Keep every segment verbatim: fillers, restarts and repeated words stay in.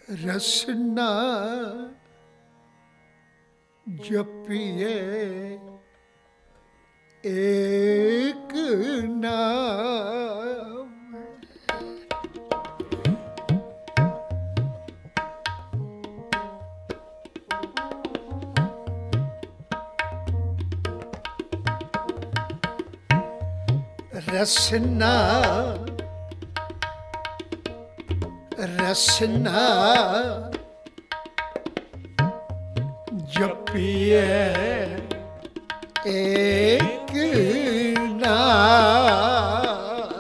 रसना जपिए एक नाम, रसना रसना जपिए एक नाम,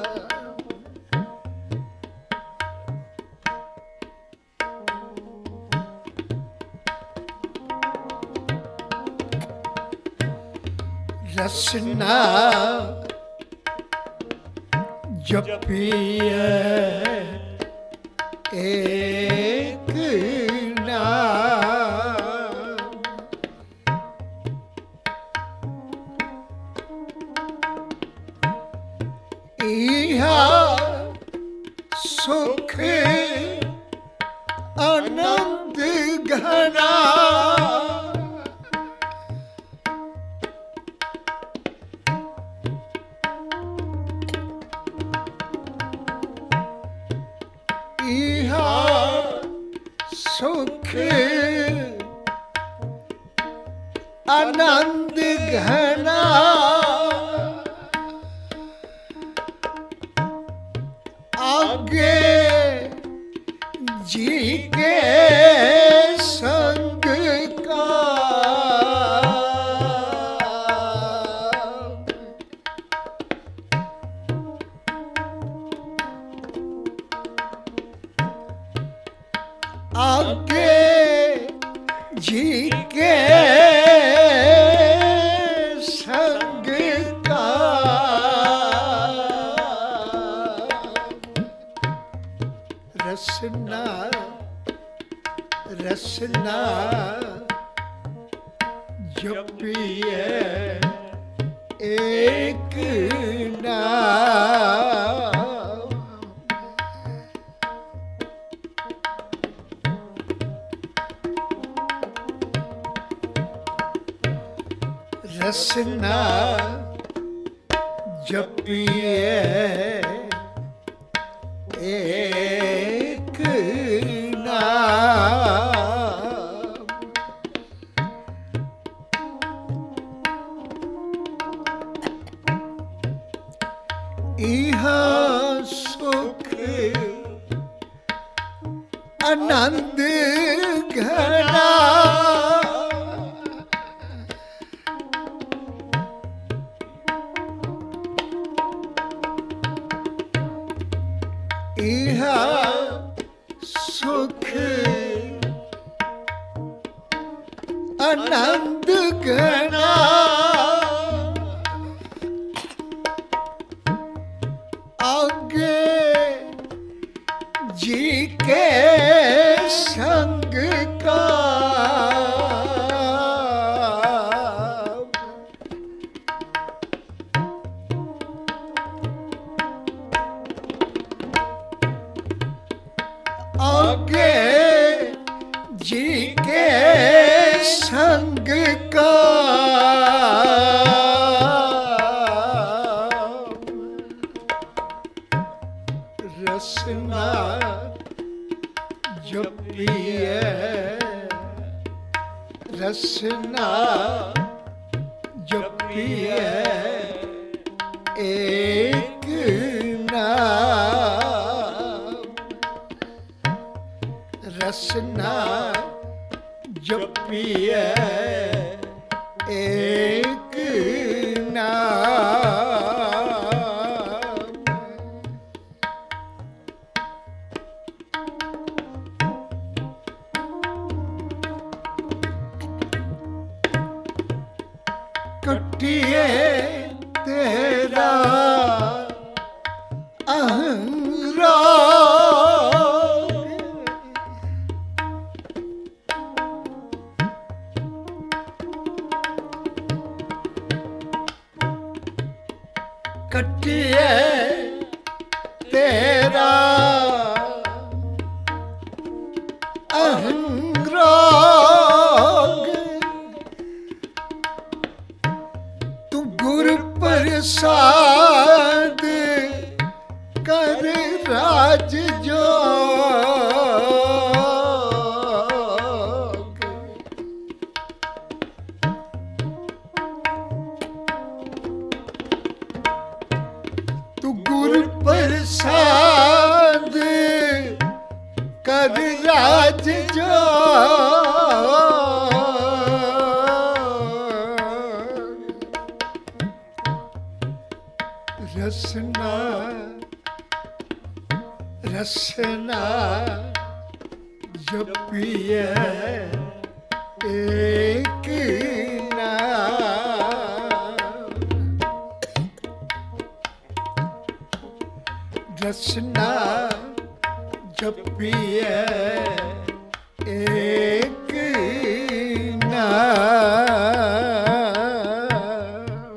रसना जपिए एक नाम, इहा सुख आनंद घना, इहा सुख आनंद घना, आगे जी के संग का, आगे जी के संग का, रसना रसना जपिए एक नाम, रसना जपिए एक नाम, इहा सुख आनंद घना, इहा सुख आनंद घना, आगे जी के संग का, आगे जी के संग का, रसना जपिए रसना जपिए एक नाम, रसना जपिए एक नाम, कटिए तेरा अहंराग, कटिए तेरा प्रसाद कर राज जोग। तू गुरु प्रसाद कर राज जोग। रसना रसना जपिए एक नाम। रसना जपिए एक नाम।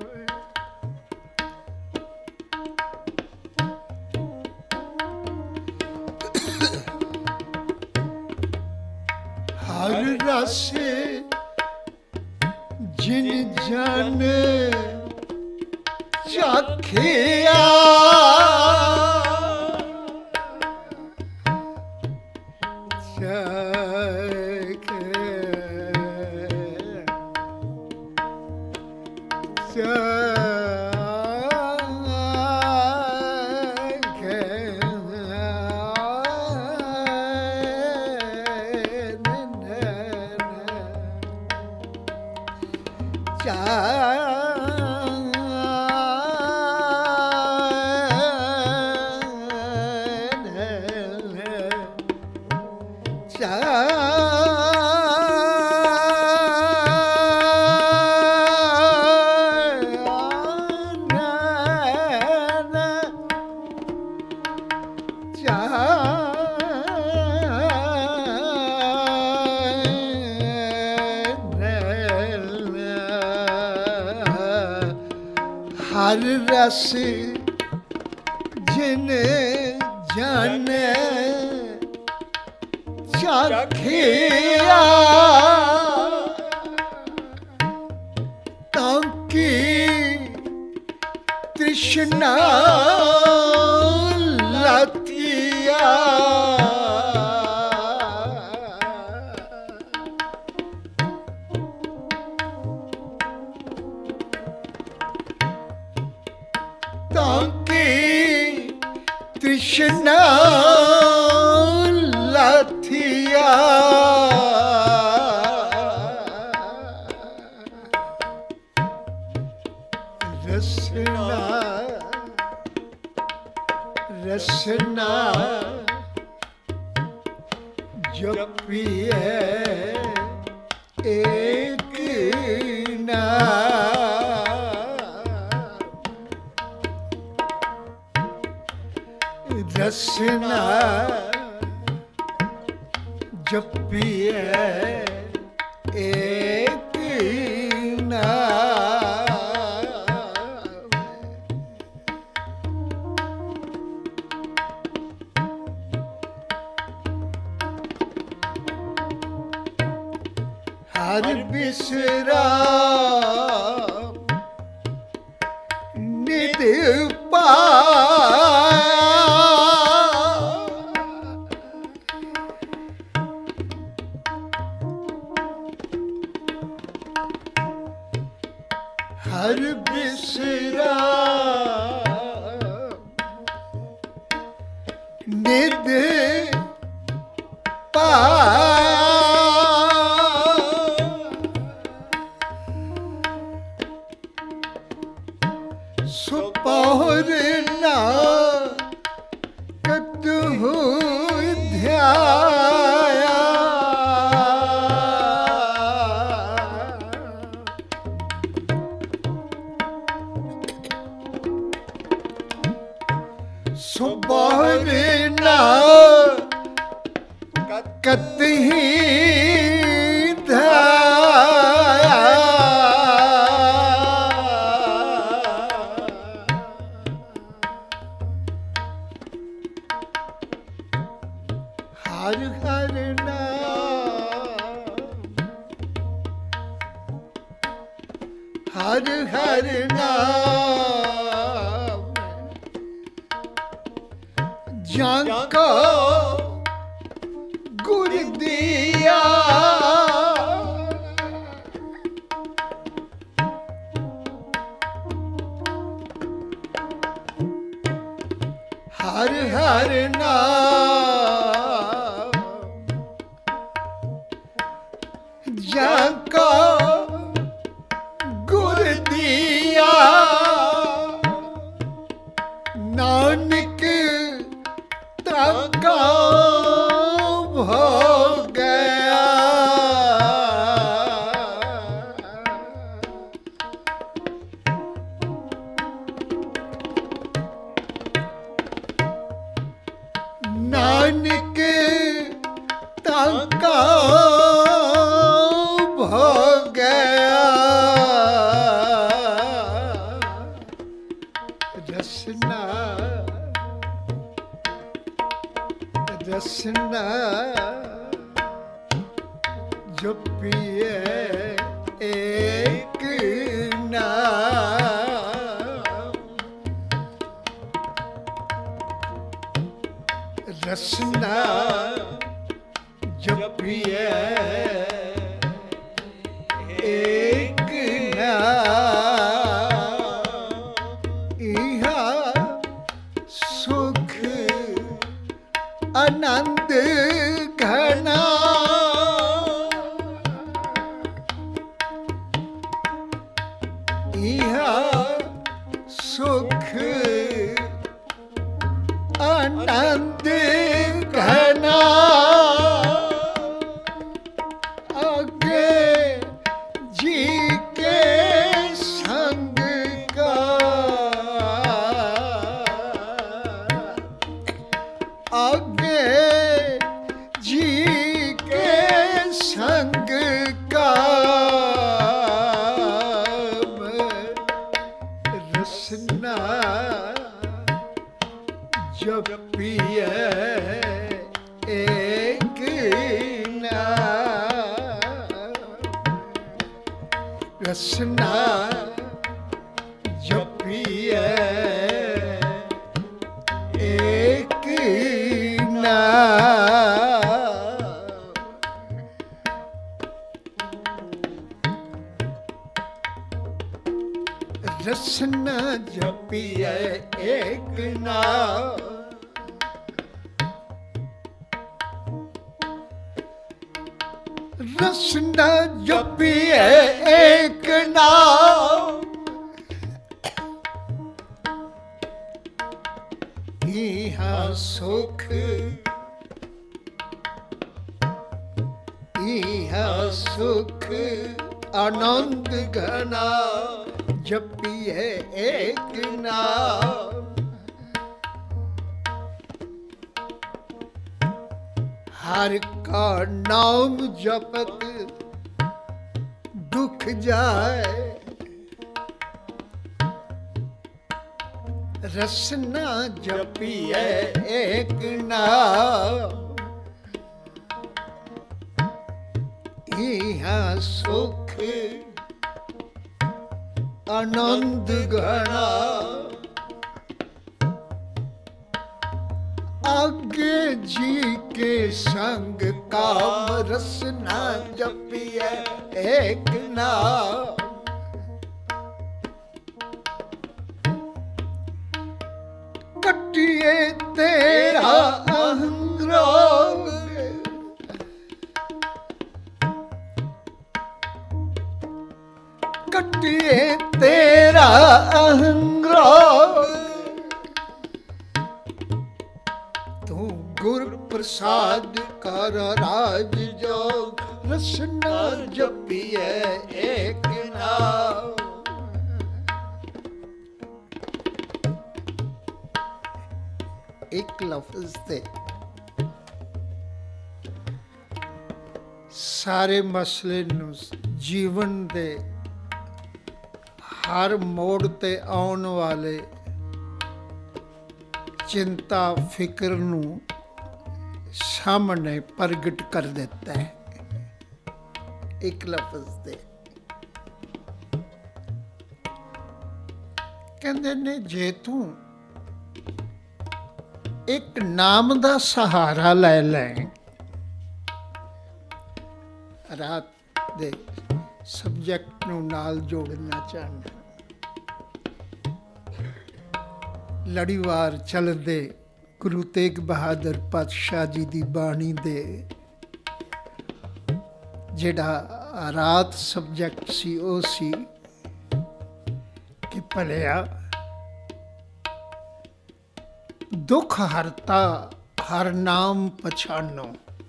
हर रस जिन जन चाखिया हर रस जिन जन चाखिया ताकि तृष्णा लतिया। ताकि तृष्णा लथिया। रसना रसना जपिए एक नाम। रसना जपिए एक नाम। हर विश्राम निध पाया। हर विश्राम निध पाया। सुपौर ना कतहु ध्याया। सुपौर ना कतहि ध्याया। हर हर नाम हर हर नाम ਜਾਂਕਾ ਗੁਰ ਦੀਆ ਹਰ ਹਰ ਨਾਮ ਜਾਂਕਾ ਗੁਰ ਦੀਆ ਨਾਨਕ ਤ੍ਰਾਗਾ ਹੋ ਗਿਆ ਨਾਨਕ ਤ੍ਰਾਗਾ ਹੋ ਗਿਆ ਰਸਨਾ ਰਸਨਾ ਜਪੀਏ ਏਕ ਨਾਮ ਰਸਨਾ ਜਪੀਏ ਏਕ ਨਾਮ ਇਹਾ ਸੁਖ ਆਨੰਦ ਘਨਾ ਇਹਾ ਸੁਖ ਆਨੰਦ ਘਨਾ ਅੱਗੇ ਜੀ ਕੇ ਸੰਗ ਕਾ आगे जी के संग का रसना जपिए एक नाम रसना जपिए एक रसना जपिए एक नाम रसना जपिए एक नाम इहा सुख इहा सुख आनंद घना जपिए एक नाम हर का नाम जपत दुख जाए रसना जपिए एक नाम इहा सुख आनंद घना आगे जी के संग काम रसना जपिए एक नाम कटिए तेरा अहंग रोग कटिए तेरा अहंग रोग तू गुर प्रसाद कर राज जोग रसना जपिए एक नाम एक लफ्ज से सारे मसले नूं जीवन दे हर मोड़ ते आउण वाले चिंता फिक्र नूं सामने प्रगट कर देता है एक लफ्ज दे। कहंदे ने जे तू एक नाम का सहारा लै लें। रात दे सबजैक्ट नूं नाल जोड़ना चाहना। लड़ीवार चलदे गुरु तेग बहादुर पातशाह जी की बाणी दे जिहड़ा रात सबजैक्ट सी वो सी कि भलिया दुख हरता हर नाम पछानो।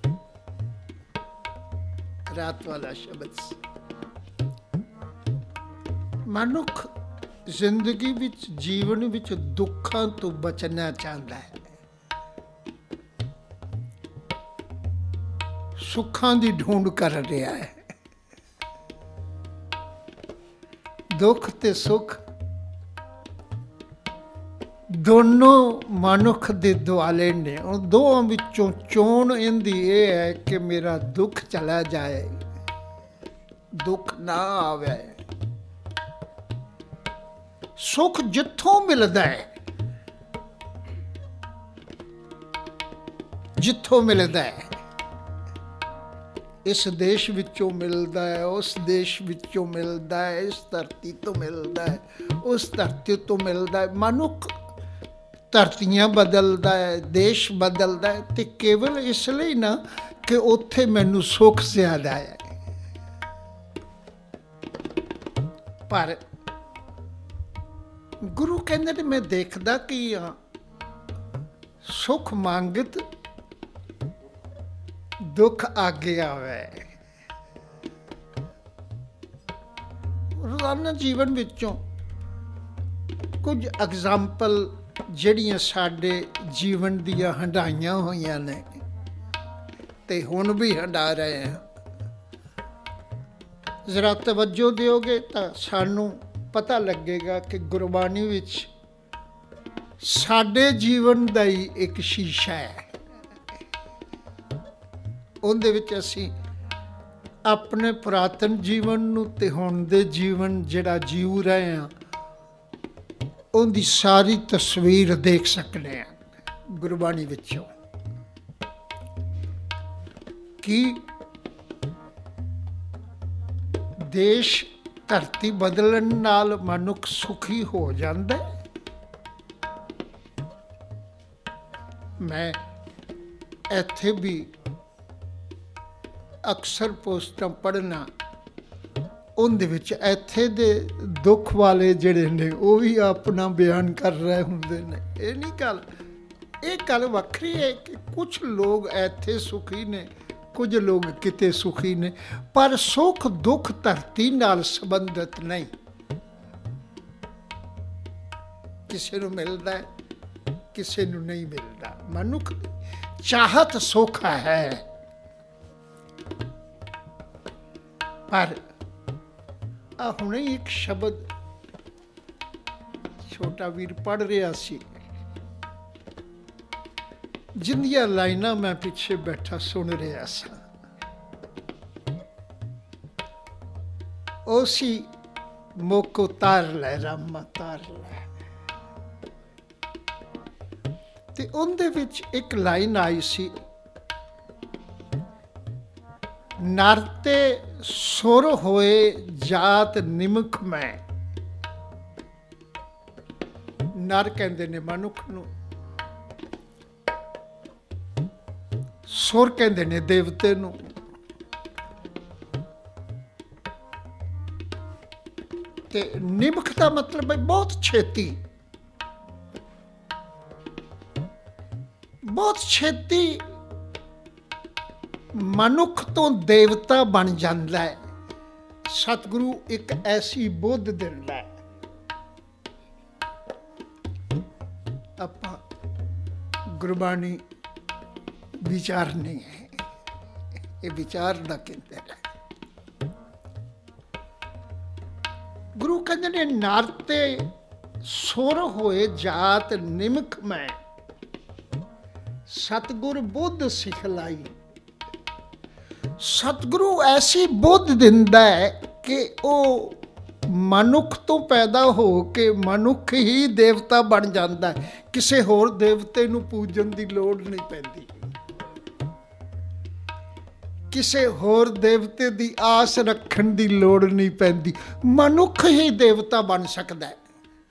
रात वाला शब्द मनुख जिंदगी विच जीवन विच दुखों तो बचना चाहता है, सुखां दी ढूंढ कर रहा है। दुख ते सुख दोनों मनुख दे दुआले ने। उन दोवां विचों चोण इहदी ये है कि मेरा दुख चला जाए, दुख ना आवे। सुख जिथों मिलदा है, जिथों मिलदा है, इस देश विचों मिलदा है, उस देश विचों मिलदा है, इस धरती तो मिलदा है, उस धरती तो मिलदा है। मनुख धरतियां बदलदा है, देश बदलदा है, ते केवल इसलिए ना कि उत्थे मैनू सुख ज्यादा है। पर गुरु कहंदे ने मैं देखदा कि सुख मंगत दुख आगे आवे। रोजाना जीवन विचों कुछ एग्जाम्पल ਜਿਹੜੀਆਂ ਸਾਡੇ ਜੀਵਨ ਦੀਆਂ ਹੰਡਾਈਆਂ ਹੋਈਆਂ ਨੇ ਤੇ ਹੁਣ ਵੀ ਹੰਡਾ ਰਹੇ ਹਾਂ। ਜ਼ਰਾ ਤਵੱਜੋ ਦਿਓਗੇ ਤਾਂ ਸਾਨੂੰ ਪਤਾ ਲੱਗੇਗਾ ਕਿ ਗੁਰਬਾਣੀ ਵਿੱਚ ਸਾਡੇ ਜੀਵਨ ਦਾ ਹੀ ਇੱਕ ਸ਼ੀਸ਼ਾ ਹੈ। ਉਹਦੇ ਵਿੱਚ ਅਸੀਂ ਆਪਣੇ ਪੁਰਾਤਨ ਜੀਵਨ ਨੂੰ ਤੇ ਹੁਣ ਦੇ ਜੀਵਨ ਜਿਹੜਾ ਜੀਉ ਰਹੇ ਹਾਂ उनकी सारी तस्वीर देख सकते हैं गुरबाणी विचों। कि देश धरती बदलन नाल मनुख सुखी हो जाता है। मैं इत्थे भी अक्सर पोस्टां पढ़ना, उनदे विच इत्थे दे दुख वाले जिहड़े ने वो भी अपना बयान कर रहे हुंदे ने। ये नहीं गल, ये गल वखरी है कि कुछ लोग इत्थे सुखी ने, कुछ लोग किते सुखी ने, पर सुख दुख धरती नाल संबंधित नहीं। किसी नूं मिलदा है, किसी नूं नहीं मिलदा। मनुख चाहत सुख है, पर आ हुणे एक शब्द छोटा वीर पढ़ रहा सी, जिंदियां लाइनां मैं पिछे बैठा सुन रहा सा। ओ सी मोको तार लै रामा तार लै। ते उनदे विच एक लाइन आई सी, नरते सुर होए जात निमख में। नर कहंदे ने मनुख नूं, सुर कहंदे ने देवते नूं। ते निमख का मतलब है बहुत छेती, बहुत छेती मनुख तो देवता बन जाता है। सतगुरु एक ऐसी बुद्ध दिंदा है। आपां गुरबाणी विचार नहीं है, ये विचार ना केंद्र है। गुरु कहते ने नारते सुर होए जात निमख में, सतगुर बुद्ध सिखलाई। सतगुरु ऐसी बुद्ध दिंदा है कि वो ਮਨੁੱਖ ਤੋਂ ਪੈਦਾ ਹੋ ਕੇ ਮਨੁੱਖ ਹੀ ਦੇਵਤਾ ਬਣ ਜਾਂਦਾ ਹੈ। ਕਿਸੇ ਹੋਰ ਦੇਵਤੇ ਨੂੰ ਪੂਜਣ ਦੀ ਲੋੜ ਨਹੀਂ ਪੈਂਦੀ, ਕਿਸੇ ਹੋਰ ਦੇਵਤੇ ਦੀ ਆਸ ਰੱਖਣ ਦੀ ਲੋੜ ਨਹੀਂ ਪੈਂਦੀ। ਮਨੁੱਖ ਹੀ ਦੇਵਤਾ ਬਣ ਸਕਦਾ ਹੈ।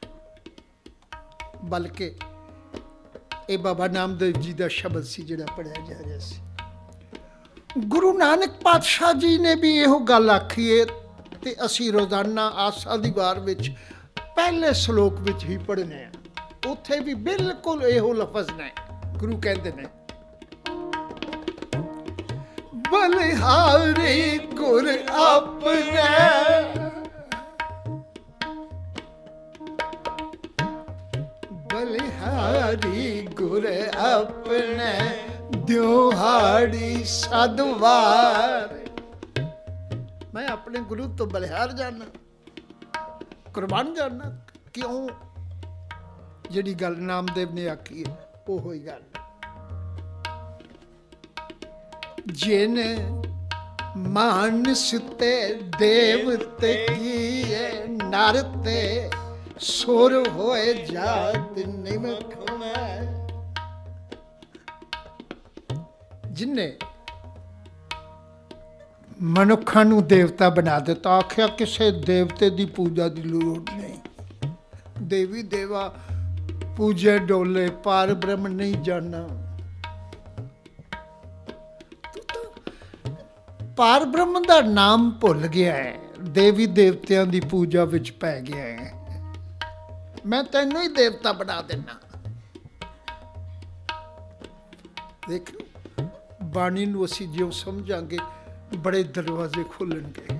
ਬਲਕਿ ਇਹ ਬਾਬਾ ਨਾਮਦੇਵ ਜੀ ਦਾ ਸ਼ਬਦ ਸੀ ਜਿਹੜਾ ਪੜ੍ਹਿਆ ਜਾ ਰਿਹਾ ਸੀ। ਗੁਰੂ ਨਾਨਕ ਪਾਤਸ਼ਾਹ ਜੀ ਨੇ ਵੀ ਇਹੋ ਗੱਲ ਆਖੀ ਹੈ ਤੇ ਅਸੀਂ ਰੋਜ਼ਾਨਾ ਆਸਾ ਦੀ ਵਾਰ ਵਿੱਚ ਪਹਿਲੇ ਸ਼ਲੋਕ ਵਿੱਚ ਹੀ ਪੜ੍ਹਨੇ ਆ। ਉੱਥੇ ਵੀ ਬਿਲਕੁਲ ਇਹੋ ਲਫ਼ਜ਼ ਨੇ। ਗੁਰੂ ਕਹਿੰਦੇ ਨੇ, ਬਲਿਹਾਰੀ ਗੁਰ ਆਪਣੇ, ਬਲਿਹਾਰੀ ਗੁਰ ਆਪਣੇ, ਦਿਹਾੜੀ ਸਦਵਾਰ। ਮੈਂ ਆਪਣੇ ਗੁਰੂ ਤੋਂ ਬਲਿਹਾਰ ਜਾਣਾ, ਕੁਰਬਾਨ ਜਾਣਾ। ਕਿਉਂ? ਜਿਹੜੀ ਗੱਲ ਨਾਮਦੇਵ ਨੇ ਆਖੀ ਹੈ ਉਹੋ ਹੀ ਗੱਲ। ਜਿਨ ਮਾਨਸ ਤੇ ਦੇਵਤੇ ਕੀਏ, ਨਰ ਤੇ ਸੁਰ ਹੋਏ ਜਾਤ ਨਿਮਖ ਮੈਂ। ਜਿਨੇ ਮਨੁੱਖਾਂ ਨੂੰ ਦੇਵਤਾ ਬਣਾ ਦਿੱਤਾ, ਆਖਿਆ ਕਿਸੇ ਦੇਵਤੇ ਦੀ ਪੂਜਾ ਦੀ ਲੋੜ ਨਹੀਂ। ਦੇਵੀ ਦੇਵਾ ਪੂਜੇ ਡੋਲੇ, ਪਾਰ ਬ੍ਰਹਮ ਨਹੀਂ ਜਾਣਾ। ਪਾਰ ਬ੍ਰਹਮ ਦਾ ਨਾਮ ਭੁੱਲ ਗਿਆ ਹੈ, ਦੇਵੀ ਦੇਵਤਿਆਂ ਦੀ ਪੂਜਾ ਵਿੱਚ ਪੈ ਗਿਆ ਹੈ। ਮੈਂ ਤੈਨੂੰ ਹੀ ਦੇਵਤਾ ਬਣਾ ਦੇਣਾ। ਦੇਖ, ਬਾਣੀ ਨੂੰ ਅਸੀਂ ਜਿਉਂ ਸਮਝਾਂਗੇ ਬੜੇ ਦਰਵਾਜ਼ੇ ਖੁੱਲਣਗੇ।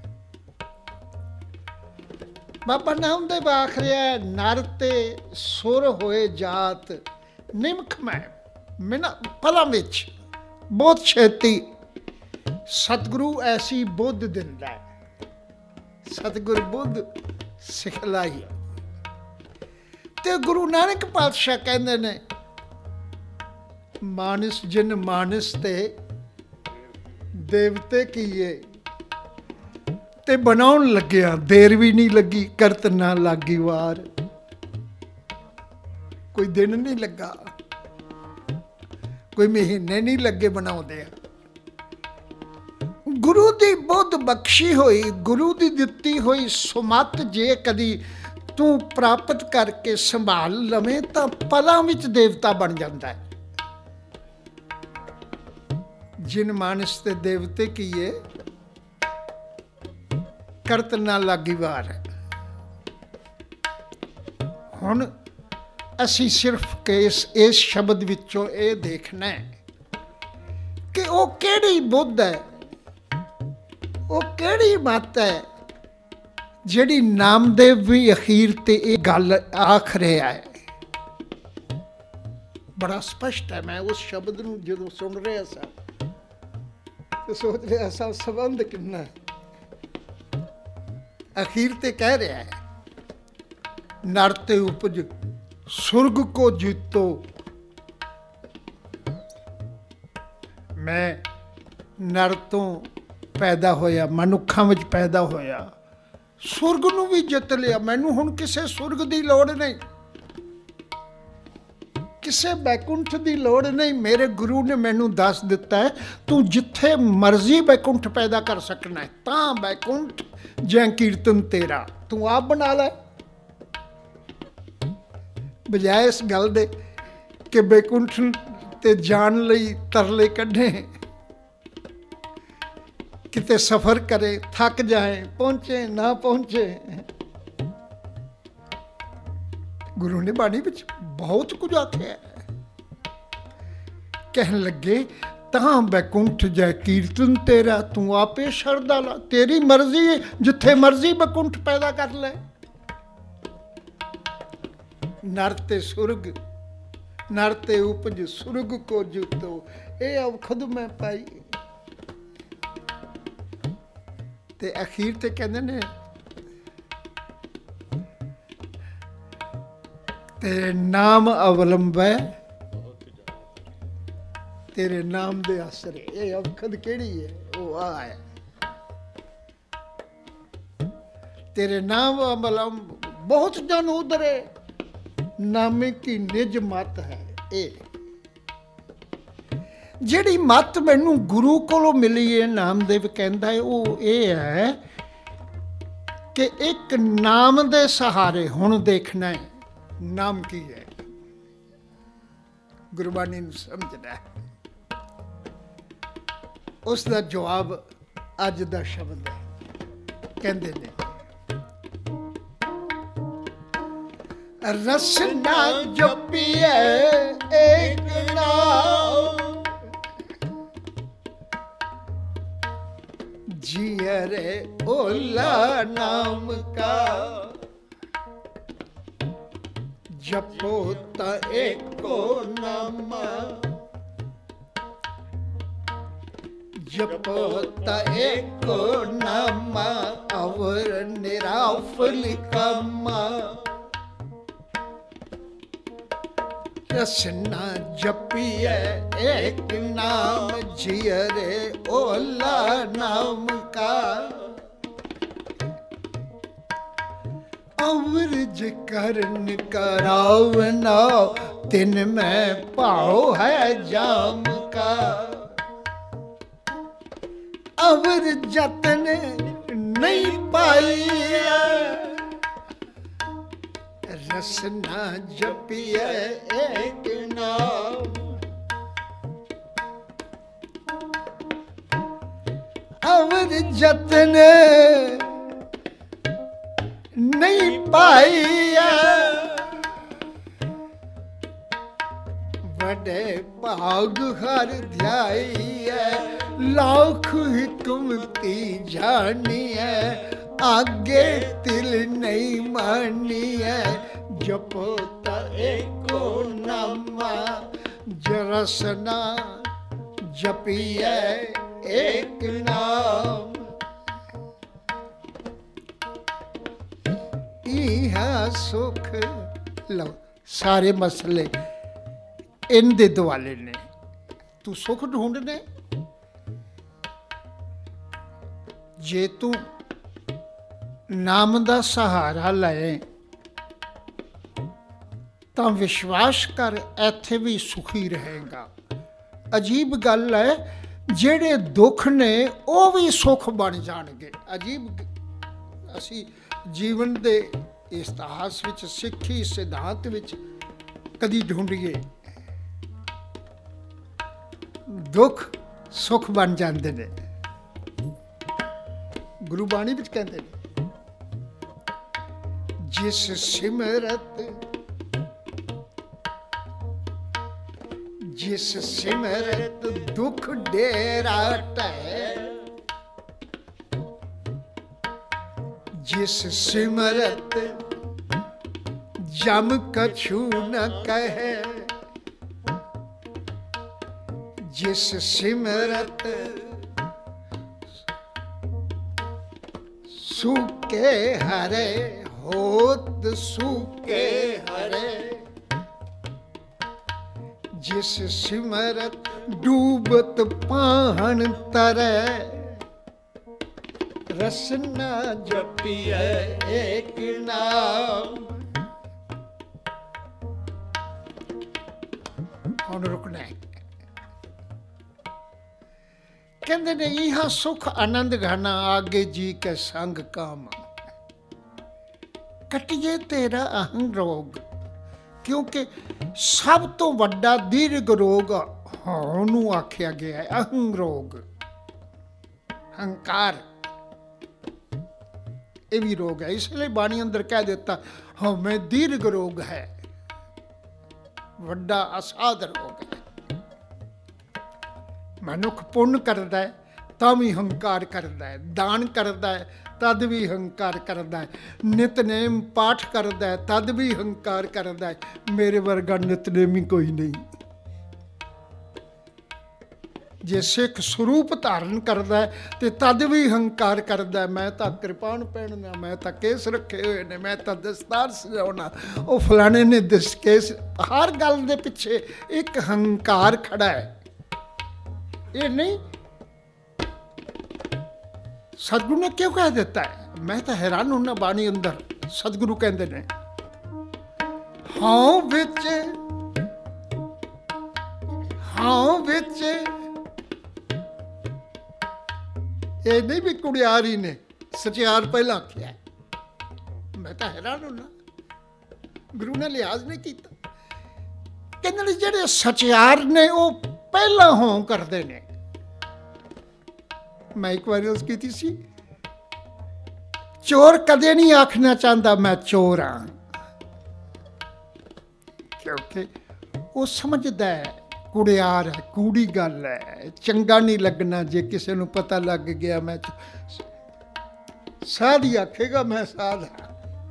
ਬਾਬਾ ਨਾਮਦੇਵ ਆਖ ਰਿਹਾ, ਨਰ ਤੇ ਸੁਰ ਹੋਏ ਜਾਤ ਨਿਮਖ ਮੈਂ। ਮਿਨਾ ਪਲਾਂ ਵਿੱਚ ਬਹੁਤ ਛੇਤੀ ਸਤਿਗੁਰੂ ਐਸੀ ਬੁੱਧ ਦਿੰਦਾ ਹੈ। ਸਤਿਗੁਰ ਬੁੱਧ ਸਿਖਲਾਈ। ਤੇ ਗੁਰੂ ਨਾਨਕ ਪਾਤਸ਼ਾਹ ਕਹਿੰਦੇ ਨੇ, ਮਾਨਸ ਜਿਨ ਮਾਨਸ ਤੇ ਦੇਵਤੇ ਕੀਏ। ਤੇ ਬਣਾਉਣ ਲੱਗਿਆ ਦੇਰ ਵੀ ਨਹੀਂ ਲੱਗੀ, ਕਰਤ ਨਾ ਲਾਗੀ ਵਾਰ। ਕੋਈ ਦਿਨ ਨਹੀਂ ਲੱਗਾ, ਕੋਈ ਮਹੀਨੇ ਨਹੀਂ ਲੱਗੇ ਬਣਾਉਂਦੇ। ਗੁਰੂ ਦੀ ਬੁੱਧ ਬਖਸ਼ੀ ਹੋਈ, ਗੁਰੂ ਦੀ ਦਿੱਤੀ ਹੋਈ ਸੁਮਤ ਜੇ ਕਦੀ ਤੂੰ ਪ੍ਰਾਪਤ ਕਰਕੇ ਸੰਭਾਲ ਲਵੇਂ ਤਾਂ ਪਲਾਂ ਵਿੱਚ ਦੇਵਤਾ ਬਣ ਜਾਂਦਾ ਹੈ। ਜਿਨ ਮਾਨਸ ਤੇ ਦੇਵਤੇ ਕੀਏ, ਕਰਤ ਨਾ ਲਾਗੀ ਵਾਰ। ਹੁਣ ਅਸੀਂ ਸਿਰਫ ਇਸ ਇਸ ਸ਼ਬਦ ਵਿੱਚੋਂ ਇਹ ਦੇਖਣਾ ਹੈ ਕਿ ਉਹ ਕਿਹੜੀ ਬੁੱਧ ਹੈ, ਉਹ ਕਿਹੜੀ ਮੱਤ ਹੈ ਜਿਹੜੀ ਨਾਮਦੇਵ ਵੀ ਅਖੀਰ ਤੇ ਇਹ ਗੱਲ ਆਖ ਰਿਹਾ ਹੈ। ਬੜਾ ਸਪਸ਼ਟ ਹੈ। ਮੈਂ ਉਸ ਸ਼ਬਦ ਨੂੰ ਜਦੋਂ ਸੁਣ ਰਿਹਾ ਸਾਂ ਤੇ ਸੋਚ ਰਿਹਾ ਸਾਂ ਸੰਬੰਧ ਕਿੰਨਾ। ਅਖੀਰ ਤੇ ਕਹਿ ਰਿਹਾ ਹੈ, ਨਰ ਤੇ ਉਪਜ ਸੁਰਗ ਕੋ ਜੀਤੋ। ਮੈਂ ਨਰ ਤੋਂ ਪੈਦਾ ਹੋਇਆ, ਮਨੁੱਖਾਂ ਵਿੱਚ ਪੈਦਾ ਹੋਇਆ, ਸੁਰਗ ਨੂੰ ਵੀ ਜਿੱਤ ਲਿਆ। ਮੈਨੂੰ ਹੁਣ ਕਿਸੇ ਸੁਰਗ ਦੀ ਲੋੜ ਨਹੀਂ, ਕਿਸੇ ਬੈਕੁੰਠ ਦੀ ਲੋੜ ਨਹੀਂ। ਮੇਰੇ ਗੁਰੂ ਨੇ ਮੈਨੂੰ ਦੱਸ ਦਿੱਤਾ ਹੈ, ਤੂੰ ਜਿੱਥੇ ਮਰਜ਼ੀ ਬੈਕੁੰਠ ਪੈਦਾ ਕਰ ਸਕਣਾ ਹੈ। ਤਾਂ ਬੈਕੁੰਠ ਜੈ ਕੀਰਤਨ ਤੇਰਾ, ਤੂੰ ਆਪ ਬਣਾ ਲੈ। ਬਜਾਏ ਇਸ ਗੱਲ ਦੇ ਕਿ ਬੈਕੁੰਠ ਤੇ ਜਾਣ ਲਈ ਤਰਲੇ ਕੱਢੇ, ਕਿਤੇ ਸਫ਼ਰ ਕਰੇ, ਥੱਕ ਜਾਏ, ਪਹੁੰਚੇ ਨਾ ਪਹੁੰਚੇ। ਗੁਰੂ ਨੇ ਬਾਣੀ ਵਿੱਚ ਬਹੁਤ ਕੁਝ ਆਖਿਆ। ਕਹਿਣ ਲੱਗੇ, ਤਾਂ ਬੈਕੁੰਠ ਜੈ ਕੀਰਤਨ ਤੇਰਾ, ਤੂੰ ਆਪੇ ਸ਼ਰਧਾ ਲਾ, ਤੇਰੀ ਮਰਜ਼ੀ ਹੈ, ਜਿੱਥੇ ਮਰਜ਼ੀ ਬੈਕੁੰਠ ਪੈਦਾ ਕਰ ਲੈ। ਨਰ ਤੇ ਸੁਰਗ, ਨਰ ਤੇ ਉਪਜ ਸੁਰਗ ਕੋ ਜੁਤੋ, ਇਹ ਔਖਦ ਮੈਂ ਪਾਈ। ਤੇ ਅਖੀਰ ਤੇ ਕਹਿੰਦੇ ਨੇ, ਤੇਰੇ ਨਾਮ ਅਵਲੰਬੈ, ਤੇਰੇ ਨਾਮ ਦੇ ਆਸਰੇ। ਇਹ ਔਖਦ ਕਿਹੜੀ ਹੈ? ਉਹ ਆ ਹੈ, तेरे नाम अमलम बहुत जन उधरे, नामे की निज मत है। ए जिहड़ी मत मैनू गुरु कोलों मिली है, नामदेव कहंदा है, वो ये है कि एक नाम दे सहारे हुण देखना है नाम की है। गुरबाणी नूं समझना है, उसका जवाब अज दा शब्द है। कहंदे ने रसना जपिए एक नाम, जियरे ओला नाम का, जपो ता एको नामा, जपो ता एको नामा, अवर निराफल कामा। रसना जपिए एक नाम, जियरे ओला नाम का, अवरज करन करावना, तिन में पाओ है जाम का। अवर जतन नहीं पाई, रसना जपिए एक नाम, अवर जतन नहीं पाइया, बड़े भाग हर ध्याइए, लाख हिकमती जानी है, आगे तिल नहीं मानी है। जपो ता एको नामा, जरसना जपिए एक नाम। इहा सुख लो, सारे मसले इनदे दुआले ने। तू सुख ढूंढने, जे तू नाम दा सहारा ले तो विश्वास कर, इत्थे भी सुखी रहेगा। अजीब गल है, जेड़े दुख ने वो भी सुख बन जाणगे। अजीब असी जीवन दे इतिहास विच, सिੱਖੀ सिद्धांत विच कदी ढूंढिए, दुख सुख बन जाते ने। गुरबाणी विच कहते हैं, जिस सिमरत जिस सिमरत दुख डेरा टै, जिस सिमरत जम कछु न कहे, जिस सिमरत सूके हरे होत सूके हरे, जिस सिमरत डूबत पाहन तरे, रसना जपिए एक नाम। हुण रुकना है। कहते ने इहा सुख आनंद घना, आगे जी के संग काम, कटिए तेरा अहं रोग। क्योंकि सब तो वड्डा दीर्घ रोग हौनू आख्या गया है, अहं रोग, हंकार, ये भी रोग है। इसलिए बाणी अंदर कह देता हमें दीर्घ रोग है, वड्डा असाध रोग है। मनुख पुण्य करता है तां भी हंकार करता है, दान करता है तद भी हंकार करता है, नितनेम पाठ करता है तद भी हंकार करता है। मेरे वर्गा नितनेमी कोई नहीं। जे सिख स्वरूप धारण करता है तो तद भी हंकार करता है, मैं तो कृपान पहनना, मैं तो केस रखे हुए ने, मैं तो दस्तार सजाना, वो फलाने ने दस केस। हर गल दे पिछे एक हंकार खड़ा है। ये नहीं सतगुरु ने क्यों कह देता है मैं तो हैरान होना बाणी अंदर सतगुरु कहते ने हाँ विच हाँ विच ये नहीं भी कुड़ियार ही ने सचियार पहला आख्या। मैं तो हैरान होना गुरु ने लिहाज नहीं किया। कहते जेडे सचियार ने वो पहला हों करते ने। मैं एक बार उस की सी चोर कदे नहीं आखना चाहता मैं चोर हाँ, क्योंकि वो समझदा है कुड़ियार है, कूड़ी गल है, चंगा नहीं लगना जे किसी को पता लग गया मैं साध ही आखेगा मैं साध हाँ,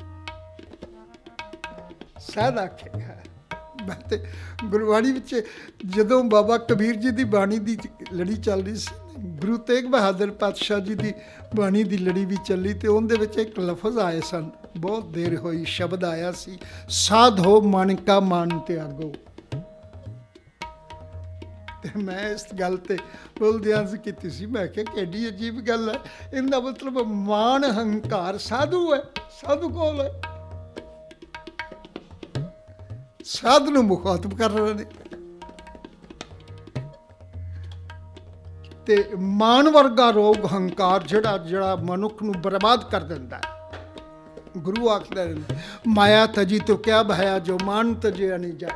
साध आखेगा। मैं तो गुरबाणी विच जदों बाबा कबीर जी की बाणी की लड़ी चल रही सी, गुरु तेग बहादुर पातशाह जी की बाणी की लड़ी भी चली तो उनदे विच एक लफज आए सन, बहुत देर हुई शब्द आया सी साधो मन का मान त्यागो। ते मैं इस गल ते बोलदे अर्ज कीती सी, मैं क्या केडी अजीब गल है, इनका मतलब मान हंकार साधु है, साधु कोल है, साधु नूं मुखातब कर रहे ने। ते मान वर्गा रोग हंकार जिहड़ा जिहड़ा मनुख नूं बर्बाद कर दिंदा है। गुरु आखदे ने माया तजी तो क्या बहाया जो मान तजिया नहीं जाए।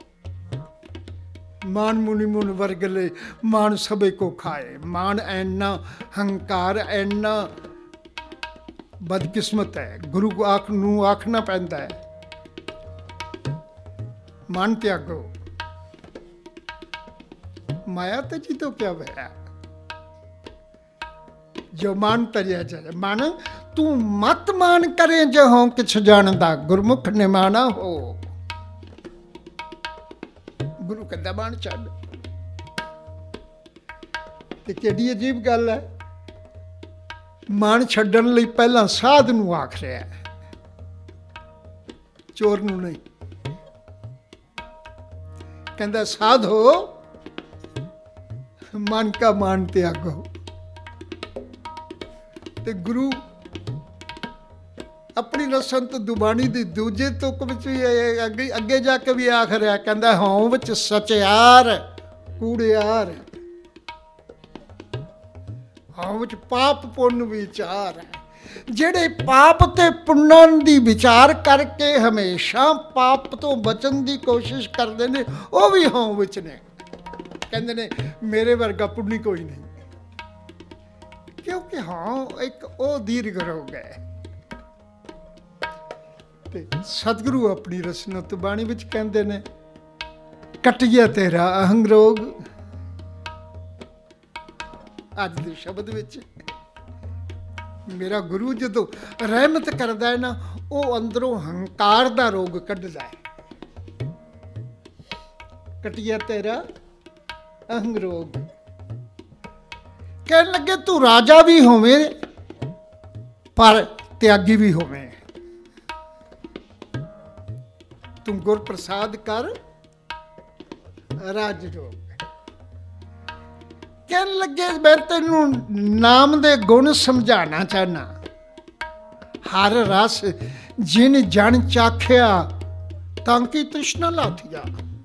मान मुनि मुन वर्गले मान सबे को खाए। मान ऐना हंकार ऐना बदकिस्मत है। गुरु को आख नूं आखना पैंदा है मान त्यागो। माया तजी तो क्या बहाया जो मान तरिया जाए। मान तू मत मान करे जो हों किछ जानदा, गुरमुख ने माना हो। गुरु कहता मान छड़। ते केडी अजीब गल है, मान छड्डण लई पहला साध नूं आख रहा है, चोर नूं नहीं। कहता साध हो मन का मान त्यागो। ते गुरु अपनी रसंत दुबानी दी दूजे तुक विच अगे अगे जाके भी आख रहा, कहता हों विच सचियार कूड़ियार, हों विच पाप पुण्य विचार है। जेड़े पाप ते पुण्य दी विचार करके हमेशा पाप तो बचन दी कोशिश करते हैं, वो भी हों विच ने। कहते ने मेरे वर्गा पुण्य कोई नहीं, क्योंकि हाँ एक ओ दीर्घ रोग है। सतगुरु अपनी रसनत बाणी विच कहते ने कटिया तेरा अहंग रोग। अज दे शब्द विच मेरा गुरु जदों रहमत करदा है ना, वो अंदरों हंकार दा रोग कढदा है। कटिया तेरा अहंग रोग। कहन लगे तू राजा भी होवे पर त्यागी भी होवे, तू गुर प्रसाद कर राज रोग। कहन लगे मैं तेनू नाम दे गुण समझाना चाहना। हर रस जिन जन चाख्या तांकी तृष्णा लाथिया।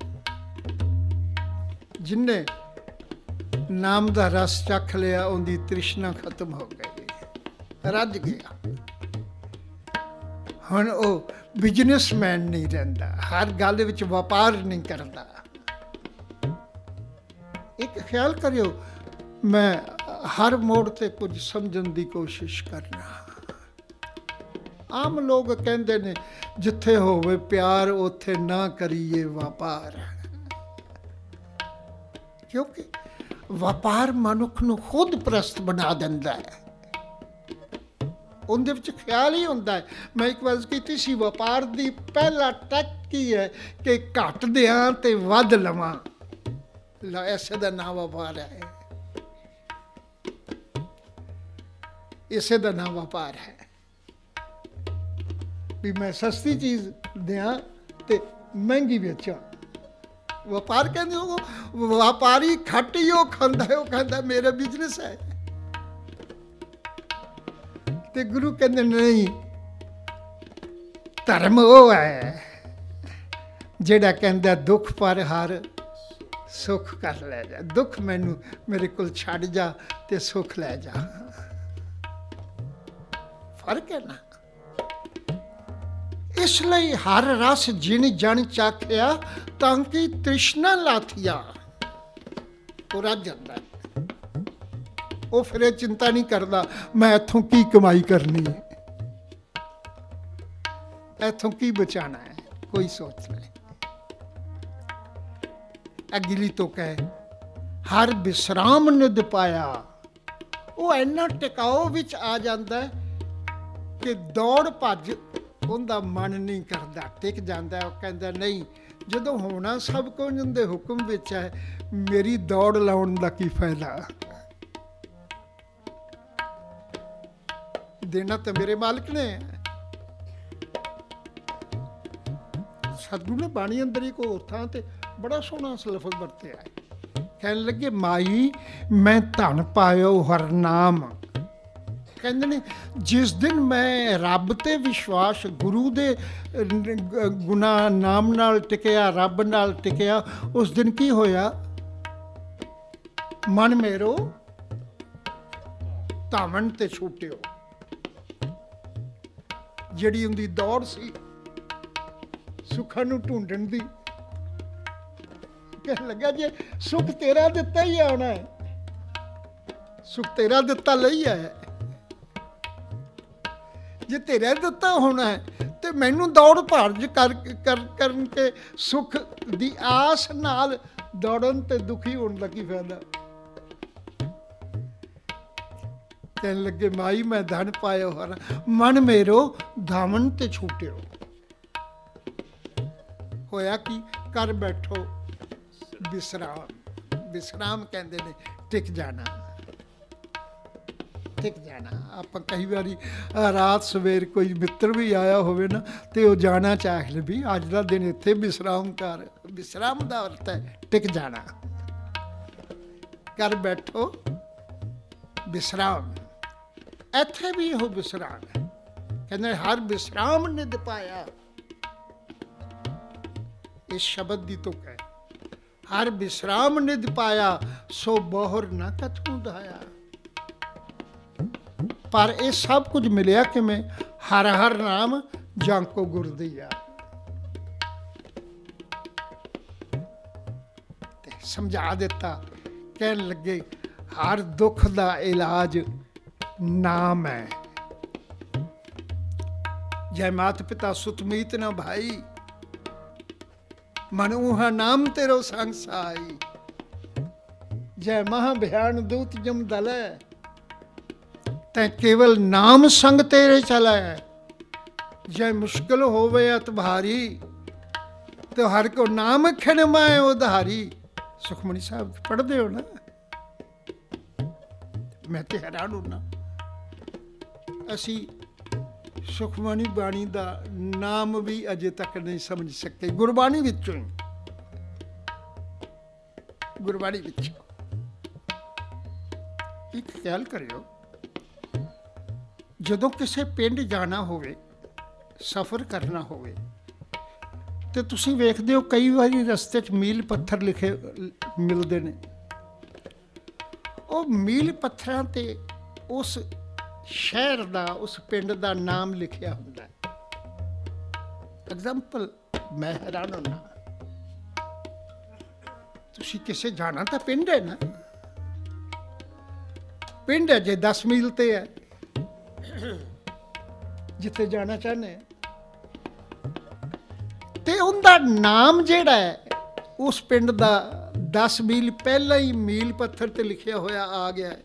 जिन्ने नाम दा रस चख लिया उनकी तृष्णा खत्म हो गई, रज गया। हुण ओ बिजनेसमैन नहीं रहिंदा, हर गल विच व्यापार नहीं करता। एक ख्याल करियो, मैं हर मोड़ ते कुछ समझण दी कोशिश करना। आम लोग कहते ने जिथे होवे प्यार उथे ना करिए व्यापार, क्योंकि व्यापार मनुख नूं खुद प्रस्त बना दिंदा है। उनदे विच ख्याल ही होंदा है। मैं एक बार कीती सी, व्यापार दी पहला टैक की है कि घट दियां ते वध लवां। ऐसे दा नाम व्यापार है, इसे दा नाम व्यापार है भी मैं सस्ती चीज दियां ते महंगी बेचां। व्यापार कहते हो, व्यापारी खट ही वो खांदा है, वो कहता मेरा बिजनेस है। ਤੇ ਗੁਰੂ ਕਹਿੰਦੇ ਨਹੀਂ, ਧਰਮ ਉਹ ਹੈ ਜਿਹੜਾ ਕਹਿੰਦਾ ਦੁੱਖ ਪਰ ਹਰ ਸੁੱਖ ਕਰ ਲੈ ਜਾ। ਦੁੱਖ ਮੈਨੂੰ ਮੇਰੇ ਕੋਲ ਛੱਡ ਜਾ ਤੇ ਸੁੱਖ ਲੈ ਜਾ। ਫਰਕ ਹੈ ਨਾ। ਇਸ ਲਈ ਹਰ ਰਸ ਜਿਨ ਜਨ ਚਾਖਿਆ, ਤਾਂ ਕਿ ਤ੍ਰਿਸ਼ਨਾ ਲਾਥੀਆ। ਉਹ ਰੱਜ ਜਾਂਦਾ। ਉਹ ਫਿਰ ਇਹ ਚਿੰਤਾ ਨਹੀਂ ਕਰਦਾ ਮੈਂ ਇੱਥੋਂ ਕੀ ਕਮਾਈ ਕਰਨੀ ਹੈ, ਇੱਥੋਂ ਕੀ ਬਚਾਣਾ ਹੈ, ਕੋਈ ਸੋਚ ਨਹੀਂ। ਅਗਲੀ ਤੋਂ ਕਹੇ ਹਰ ਵਿਸਰਾਮ ਨਿਧ ਪਾਇਆ। ਉਹ ਇੰਨਾ ਟਿਕਾਓ ਵਿੱਚ ਆ ਜਾਂਦਾ ਕਿ ਦੌੜ ਭੱਜ ਉਹਦਾ ਮਨ ਨਹੀਂ ਕਰਦਾ, ਟਿਕ ਜਾਂਦਾ। ਉਹ ਕਹਿੰਦਾ ਨਹੀਂ, ਜਦੋਂ ਹੋਣਾ ਸਭ ਕੁਝ ਉਹਦੇ ਹੁਕਮ ਵਿੱਚ ਹੈ, ਮੇਰੀ ਦੌੜ ਲਾਉਣ ਦਾ ਕੀ ਫਾਇਦਾ। ਦੇਣਾ ਤਾਂ ਮੇਰੇ ਮਾਲਕ ਨੇ। ਸਤਿਗੁਰੂ ਨੇ ਬਾਣੀ ਅੰਦਰ ਇੱਕ ਹੋਰ ਥਾਂ ਤੇ ਬੜਾ ਸੋਹਣਾ ਲਫ਼ਜ਼ ਵਰਤਿਆ ਹੈ। ਕਹਿਣ ਲੱਗੇ ਮਾਈ ਮੈਂ ਧਨ ਪਾਇਓ ਹਰ ਨਾਮ। ਕਹਿੰਦੇ ਨੇ ਜਿਸ ਦਿਨ ਮੈਂ ਰੱਬ ਤੇ ਵਿਸ਼ਵਾਸ, ਗੁਰੂ ਦੇ ਗੁਣਾ ਨਾਮ ਨਾਲ ਟਿਕਿਆ, ਰੱਬ ਨਾਲ ਟਿਕਿਆ, ਉਸ ਦਿਨ ਕੀ ਹੋਇਆ? ਮਨ ਮੇਰੋ ਧਾਵਨ ਤੇ ਛੂਟਿਓ। ਜਿਹੜੀ ਉਹਦੀ ਦੌੜ ਸੀ ਸੁੱਖਾਂ ਨੂੰ ਢੂੰਡਣ ਦੀ, ਕਹਿਣ ਲੱਗਾ ਜੇ ਸੁੱਖ ਤੇਰਾ ਦਿੱਤਾ ਹੀ ਆਉਣਾ ਹੈ, ਸੁੱਖ ਤੇਰਾ ਦਿੱਤਾ ਲਈ ਆਇਆ, ਜੇ ਤੇਰਾ ਦਿੱਤਾ ਹੋਣਾ ਹੈ ਤੇ ਮੈਨੂੰ ਦੌੜ ਭੱਜ ਕਰ ਕਰਨ ਕੇ ਸੁੱਖ ਦੀ ਆਸ ਨਾਲ ਦੌੜਨ ਤੇ ਦੁਖੀ ਹੋਣ ਦਾ ਕੀ ਫਾਇਦਾ। ਕਹਿਣ ਲੱਗੇ ਮਾਈ ਮੈਂ ਧਨ ਪਾਇਓ ਹਰ, ਮਨ ਮੇਰੋ ਧਾਵਨ ਤੇ ਛੂਟਿਓ। ਹੋਇਆ ਕੀ? ਕਰ ਬੈਠੋ ਵਿਸਰਾਮ। ਵਿਸਰਾਮ ਕਹਿੰਦੇ ਨੇ ਟਿਕ ਜਾਣਾ, ਟਿਕ ਜਾਣਾ। ਆਪਾਂ ਕਈ ਵਾਰੀ ਰਾਤ ਸਵੇਰ ਕੋਈ ਮਿੱਤਰ ਵੀ ਆਇਆ ਹੋਵੇ ਨਾ ਤੇ ਉਹ ਜਾਣਾ ਚਾਹੇ ਵੀ ਅੱਜ ਦਾ ਦਿਨ ਇੱਥੇ ਵਿਸਰਾਮ ਕਰ। ਵਿਸਰਾਮ ਦਾ ਅਰਥ ਹੈ ਟਿਕ ਜਾਣਾ। ਕਰ ਬੈਠੋ ਵਿਸਰਾਮ। ਇੱਥੇ ਵੀ ਇਹੋ ਵਿਸਰਾਮ ਹੈ। ਕਹਿੰਦੇ ਹਰ ਵਿਸਰਾਮ ਨਿਧ ਪਾਇਆ। ਇਸ ਸ਼ਬਦ ਦੀ ਤੁਕ ਹੈ, ਹਰ ਵਿਸਰਾਮ ਨਿਧ ਪਾਇਆ, ਸੋ ਬਹੁਰ ਨਾ ਕਛੂ ਧਾਇਆ। ਪਰ ਇਹ ਸਭ ਕੁਝ ਮਿਲਿਆ ਕਿਵੇਂ? ਹਰ ਹਰ ਨਾਮ ਜਾਂ ਕੋ ਗੁਰ ਦੀਆ। ਤੇ ਸਮਝਾ ਦਿੱਤਾ। ਕਹਿਣ ਲੱਗੇ ਹਰ ਦੁੱਖ ਦਾ ਇਲਾਜ ਨਾਮ ਹੈ। ਜੈ ਮਾਤ ਪਿਤਾ ਸੁਤ ਮੀਤ ਨਾ ਭਾਈ, ਮਨ ਊਹਾ ਨਾਮ ਤੇਰੋ ਸੰਗ ਸਾਈ। ਜੈ ਮਹਾ ਭਿਆਨ ਦੂਤ ਜਮ ਦਲੇ, ਤੈ ਕੇਵਲ ਨਾਮ ਸੰਗ ਤੇਰੇ ਚਲੈ। ਜੈ ਮੁਸ਼ਕਿਲ ਹੋਵੇ ਅਤ ਭਾਰੀ, ਤੇ ਹਰ ਕੋ ਨਾਮ ਖਿਣ ਮੈਂ ਉਧਾਰੀ। ਸੁਖਮਨੀ ਸਾਹਿਬ ਪੜ੍ਹਦੇ ਹੋ ਨਾ? ਮੈਂ ਤੇ ਹੈਰਾਨ ਹੁੰਦਾ, ਅਸੀਂ ਸੁਖਮਨੀ ਬਾਣੀ ਦਾ ਨਾਮ ਵੀ ਅਜੇ ਤੱਕ ਨਹੀਂ ਸਮਝ ਸਕੇ। ਗੁਰਬਾਣੀ ਵਿੱਚੋਂ ਹੀ, ਗੁਰਬਾਣੀ ਵਿੱਚੋਂ। ਇੱਕ ਖਿਆਲ ਕਰਿਓ, ਜਦੋਂ ਕਿਸੇ ਪਿੰਡ ਜਾਣਾ ਹੋਵੇ, ਸਫ਼ਰ ਕਰਨਾ ਹੋਵੇ, ਤੇ ਤੁਸੀਂ ਵੇਖਦੇ ਹੋ ਕਈ ਵਾਰੀ ਰਸਤੇ 'ਚ ਮੀਲ ਪੱਥਰ ਲਿਖੇ ਮਿਲਦੇ ਨੇ। ਉਹ ਮੀਲ ਪੱਥਰਾਂ ਤੇ ਉਸ ਸ਼ਹਿਰ ਦਾ, ਉਸ ਪਿੰਡ ਦਾ ਨਾਮ ਲਿਖਿਆ ਹੁੰਦਾ ਹੈ। ਐਗਜ਼ਾਮਪਲ, ਮੈਂ ਹੈਰਾਨ ਹੁੰਦਾ, ਤੁਸੀਂ ਕਿਸੇ ਜਾਣਾ ਤਾਂ ਪਿੰਡ ਹੈ ਨਾ, ਪਿੰਡ ਹੈ ਜੇ ਦਸ ਮੀਲ ਤੇ ਹੈ ਜਿੱਥੇ ਜਾਣਾ ਚਾਹੁੰਦੇ, ਤੇ ਉਹਦਾ ਨਾਮ ਜਿਹੜਾ ਹੈ ਉਸ ਪਿੰਡ ਦਾ ਦਸ ਮੀਲ ਪਹਿਲਾਂ ਹੀ ਮੀਲ ਪੱਥਰ ਤੇ ਲਿਖਿਆ ਹੋਇਆ ਆ ਗਿਆ ਹੈ।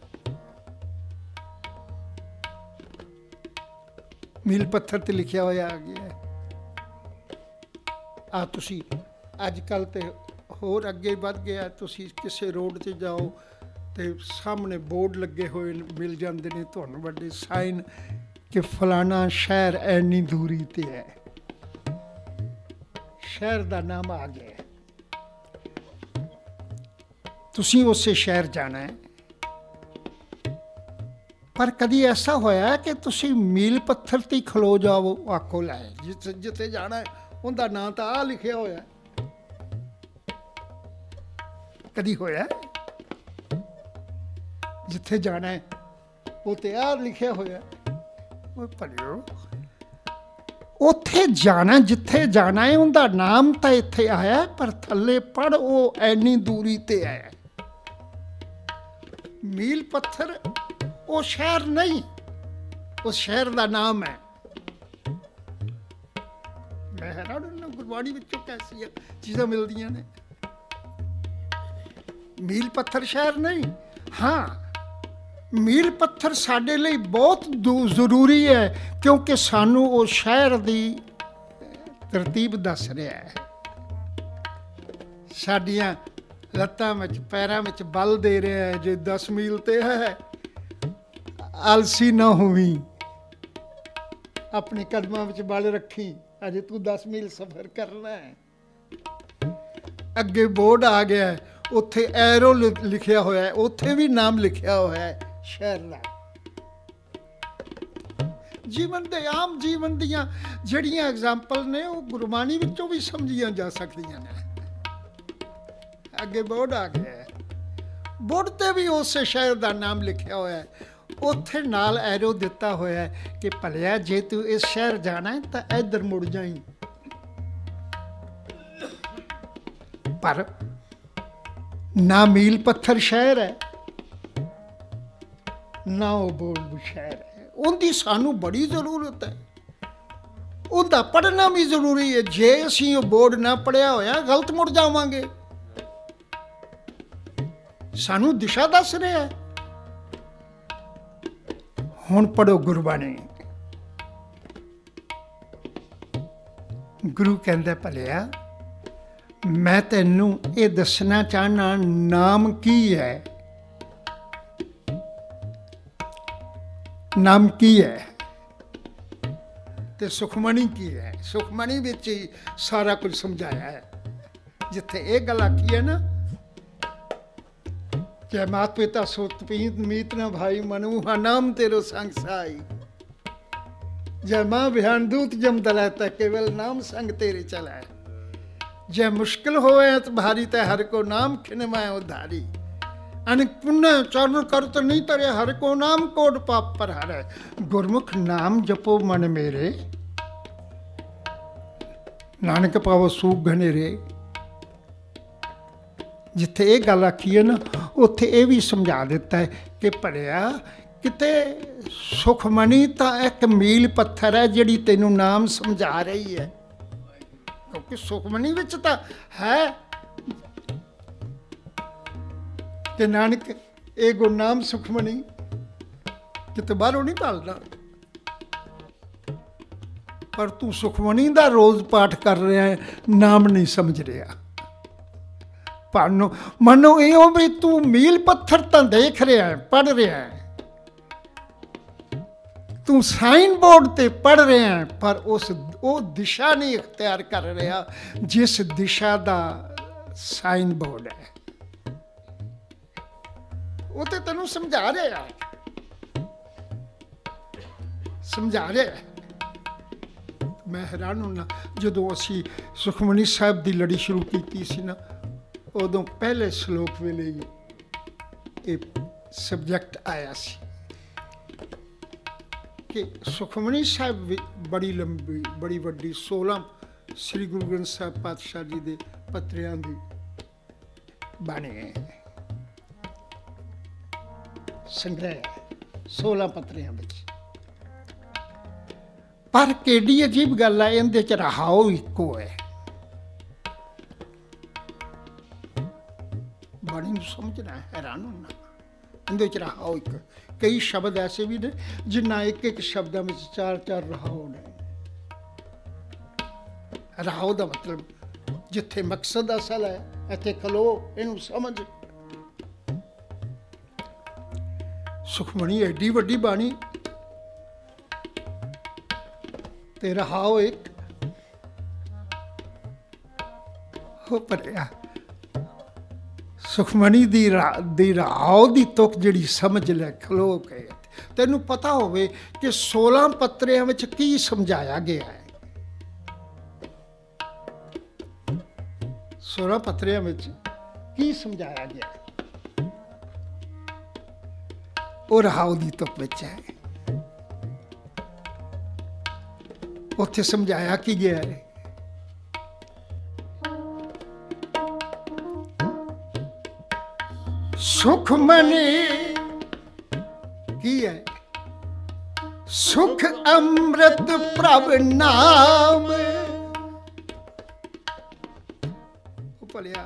ਮੀਲ ਪੱਥਰ ਤੇ ਲਿਖਿਆ ਹੋਇਆ ਆ ਗਿਆ। ਆ ਤੁਸੀਂ ਅੱਜ ਕੱਲ੍ਹ ਤੇ ਹੋਰ ਅੱਗੇ ਵੱਧ ਗਿਆ, ਤੁਸੀਂ ਕਿਸੇ ਰੋਡ 'ਤੇ ਜਾਓ ਤੇ ਸਾਹਮਣੇ ਬੋਰਡ ਲੱਗੇ ਹੋਏ ਮਿਲ ਜਾਂਦੇ ਨੇ ਤੁਹਾਨੂੰ, ਵੱਡੇ ਸਾਈਨ ਕਿ ਫਲਾਣਾ ਸ਼ਹਿਰ ਐਨੀ ਦੂਰੀ ਤੇ ਹੈ। ਸ਼ਹਿਰ ਦਾ ਨਾਮ ਆ ਗਿਆ। ਤੁਸੀਂ ਉਸੇ ਸ਼ਹਿਰ ਜਾਣਾ ਹੈ। पर कभी ऐसा होया कि तुसी मील पत्थर ते खलो जाओ, आखो लै जिथे जिथे जाना है उनका नाम तो आ लिखिया होया, कदी होया जिथे जाना है वो तो आ लिखिया होया। भलियो उथे जाना जिथे जाना है उनका नाम तो इत्थे आया, पर थले पढ़ वो एनी दूरी ते आया। मील पत्थर वो शहर नहीं, उस शहर का नाम है। मैं हैरान गुरबाणी विचों कैसी चीज़ां मिलदियां ने। मील पत्थर शहर नहीं, हाँ मील पत्थर साडे लई बहुत जरूरी है, क्योंकि सानू वो शहर दी तरतीब दस रहा है। साडियां लत्तां विच पैरां विच बल दे रहा है, जे दस मील ते है आलसी ना होवी, अपने कदमां विच बल रखी, अजे तू दस मील सफर करना है। अगे बोर्ड आ गया है, उत्थे एरो लिखिया होया है, उत्थे भी नाम लिखिया होया है शहर का। जीवन दे आम जीवन दियां जड़ियां एग्जाम्पल ने वो गुरबाणी विचों भी समझियां जा सकदियां ने। अगे बोर्ड आ गया है, बोर्ड ते भी उस शहर का नाम लिखिया होया है, उत्थे नाल एरो दिता होया है कि भलिया जे तू इस शहर जाना है तो इधर मुड़ जाई। पर ना मील पत्थर शहर है, ना वो बोर्ड शहर है, उनकी सानू बड़ी जरूरत है। उनका पढ़ना भी जरूरी है। जे असीं वो बोर्ड ना पढ़िया होया गलत मुड़ जावांगे। सानू दिशा दस रहा है। हुण पढ़ो गुरबाणी। गुरु कहंदा भलिया मैं तैनू ये दसना चाहना नाम की है, नाम की है ते सुखमणी की है। सुखमणी विच ही सारा कुछ समझाया है। जिथे ये गल आखी है ना, जय मात पिता सुत पीत मीत न भाई मनु हा नाम तेरो संग साई, जय माँ बिहान दूत जम दलाता केवल नाम संग तेरे चलाए, जय मुश्किल होवे तो भारी ते हर को नाम खिन मैं उधारी, अनेक पुण्य चारण कर तो नहीं तरे हर को नाम कोड पाप पर हरे, गुरमुख नाम जपो मन मेरे नानक पावो सूख घनेरे। जिथे ये गल आखी है ना, उत्थे ये भी समझा दिता है कि भलिया किते सुखमणी तो एक मील पत्थर है जिहड़ी तैनू नाम समझा रही है, क्योंकि सुखमणी विच तो है कि नानक ये गुरनाम सुखमणी, किते बाहरों नहीं भालना। पर तू सुखमणी का रोज पाठ कर रहा है, नाम नहीं समझ रहा। पानो मनो यो भी तू मील पत्थर तो देख रहा है, पढ़ रहा है, तू साइन बोर्ड ते पढ़ रहे हैं, पर उस वो दिशा नहीं इख्तियार कर रहा जिस दिशा का साइन बोर्ड है। वो तो तेनू समझा रहा है, समझा रहा है। मैं हैरान होना जो असी सुखमणी साहब की लड़ी शुरू की सी ना, उदों पहले श्लोक वेले ये सबजैक्ट आया सी कि सुखमणी साहब बड़ी लंबी बड़ी वड्डी सोलह श्री गुरु ग्रंथ साहब पातशाह जी के पत्रियां दी बाणी है, संग्रह सोलह पत्रियां विच। पर केडी अजीब गल है, इहदे च रहाओ इको है। बाणी नूं समझना हैरान होना, इहदे च रहाओ एक। कई शब्द ऐसे भी ने जिन्ना एक एक शब्दों में चार चार रहाओ ने। रहाओ का मतलब जिथे मकसद असल है, इत्थे खलो, इनू समझ। सुखमणी एडी वड्डी बाणी ते रहाओ एक हो पढ़िया। सुखमणी दी दी राव दी तुक जिहड़ी समझ लै खलो के तैनूं पता होवे कि सोलह पत्रियां विच की समझाया गया है। सोलह पत्रियां विच की समझाया गया है, वो राव दी तुक विच है। उत्थे समझाया की गया है, सुखमनी की है, सुख अमृत प्रभ नाम। भलिया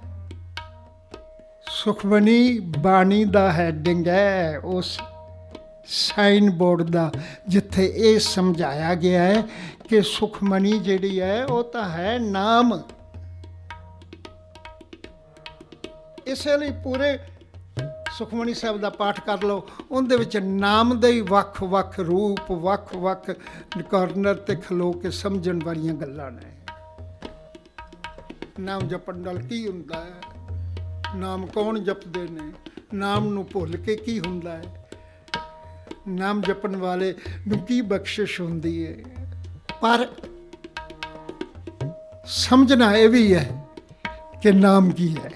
सुखमनी बाणी दा हैडिंग है उस साइन बोर्ड दा जिथे ये समझाया गया है कि सुखमनी जिहड़ी है वो तो है नाम। इसलिए पूरे सुखमनी साहब का पाठ कर लो, उनदे विच नाम दे वख वख रूप वख वख कॉर्नर ते खलो के समझण वालियां गल्लां ने। नाम जपण नाल की हुंदा है, नाम कौन जपदे ने, नाम नूं भुल के की हुंदा है, नाम जपण वाले नूं की बख्शिश हुंदी है। पर समझना यह भी है कि नाम की है।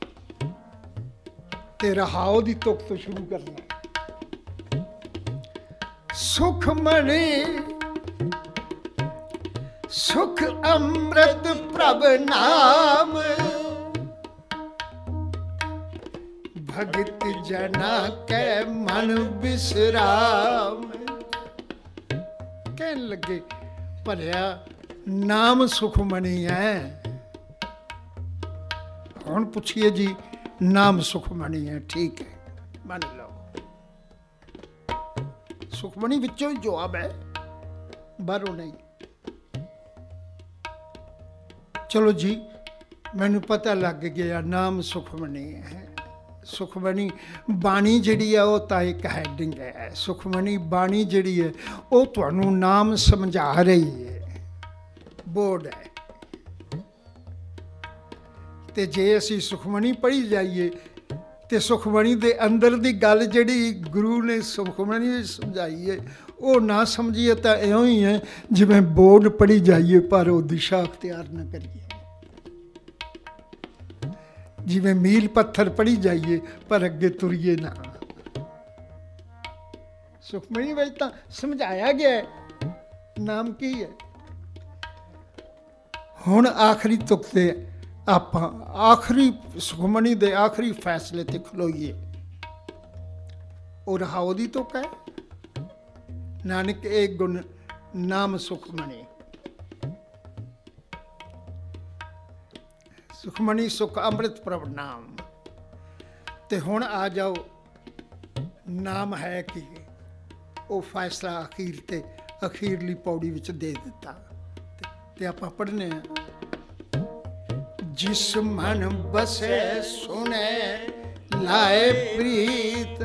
तेरा हाओ दी तुक तो शुरू करना। सुखमणि सुख अमृत प्रभ नाम, भगत जना के मन विश्राम। कहन लगे भलिया नाम सुखमणि है। हुण पुछिए जी नाम सुखमणि है, ठीक है मान लो, सुखमणि विचों ही जवाब है, बाहरों नहीं। चलो जी मैनू पता लग गया नाम सुखमणि है। सुखमणि बाणी जिहड़ी है वो तो एक हैडिंग है। सुखमणि बाणी जिहड़ी है वो तुहानू नाम समझा रही है, बोर्ड है। ते जे असी सुखमणि पढ़ी जाइए तो सुखमणि दे अंदर दी गल जिहड़ी गुरु ने सुखमणि समझाई है वो ना समझिए तो इउं ही है जिवें बोर्ड पढ़ी जाइए पर वो दिशा अख्तियार ना करिए, जिवें मील पत्थर पढ़ी जाइए पर अगे तुरिए ना। सुखमणि विच तां समझाया गया है नाम की है। हुण आखिरी तुक ते आपां आखिरी सुखमणि दे आखिरी फैसले ते खलोईए। और हाओ दी तुक है, नानक एक गुण नाम सुखमणि। सुखमणि सुख अमृत प्रभ नाम। ते हुण आ जाओ नाम है कि वो फैसला अखीर ते अखीरली पौड़ी विच दे दिता। ते आपां पढ़ने जिस मन बसे सुने लाए प्रीत,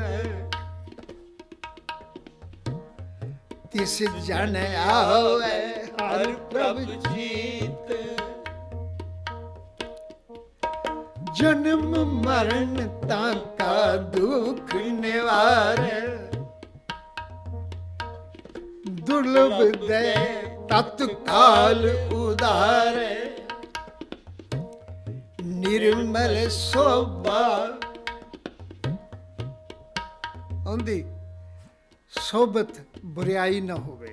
तिस जन आवे हर प्रभ जीत। जन्म मरण ताका दुख निवारे, दुर्लभ दे तत्काल उदारे। निर्मल शोभा उनदी सोबत बुराई ना होवे।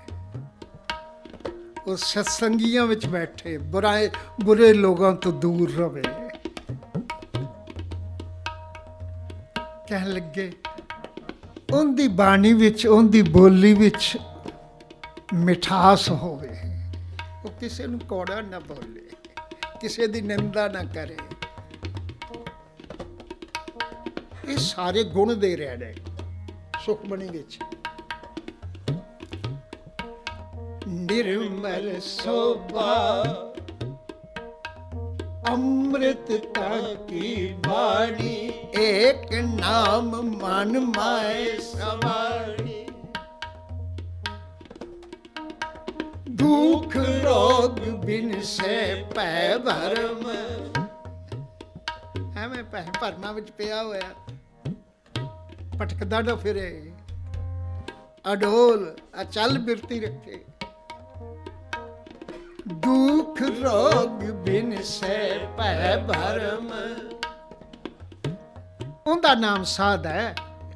वो सत्संगियां विच बैठे बुराए बुरे लोगों तो दूर रवे। कहन लगे उनदी बाणी विच उनदी बोली विच मिठास होवे। वो किसी नूं कौड़ा ना बोले, किसी दी निंदा ना करे। ये सारे गुण दे रहे ने सुखमणि विच। निर्मल शोभा अमृतता की बाणी, एक नाम मन माए सवारी। दुख रोग बिन से पै भरम, ਐਵੇਂ ਭੈਂ ਭਰਮਾਂ ਵਿੱਚ ਪਿਆ ਹੋਇਆ, ਭਟਕਦਾ ਨਾ ਫਿਰੇ, ਅਡੋਲ ਅਚਲ ਬਿਰਤੀ ਰੱਖੇ। ਦੁੱਖ ਰੋਗ ਬਿਨ ਸੈ ਭੈ ਭਰਮ, ਉਹਦਾ ਨਾਮ ਸਾਧ ਹੈ।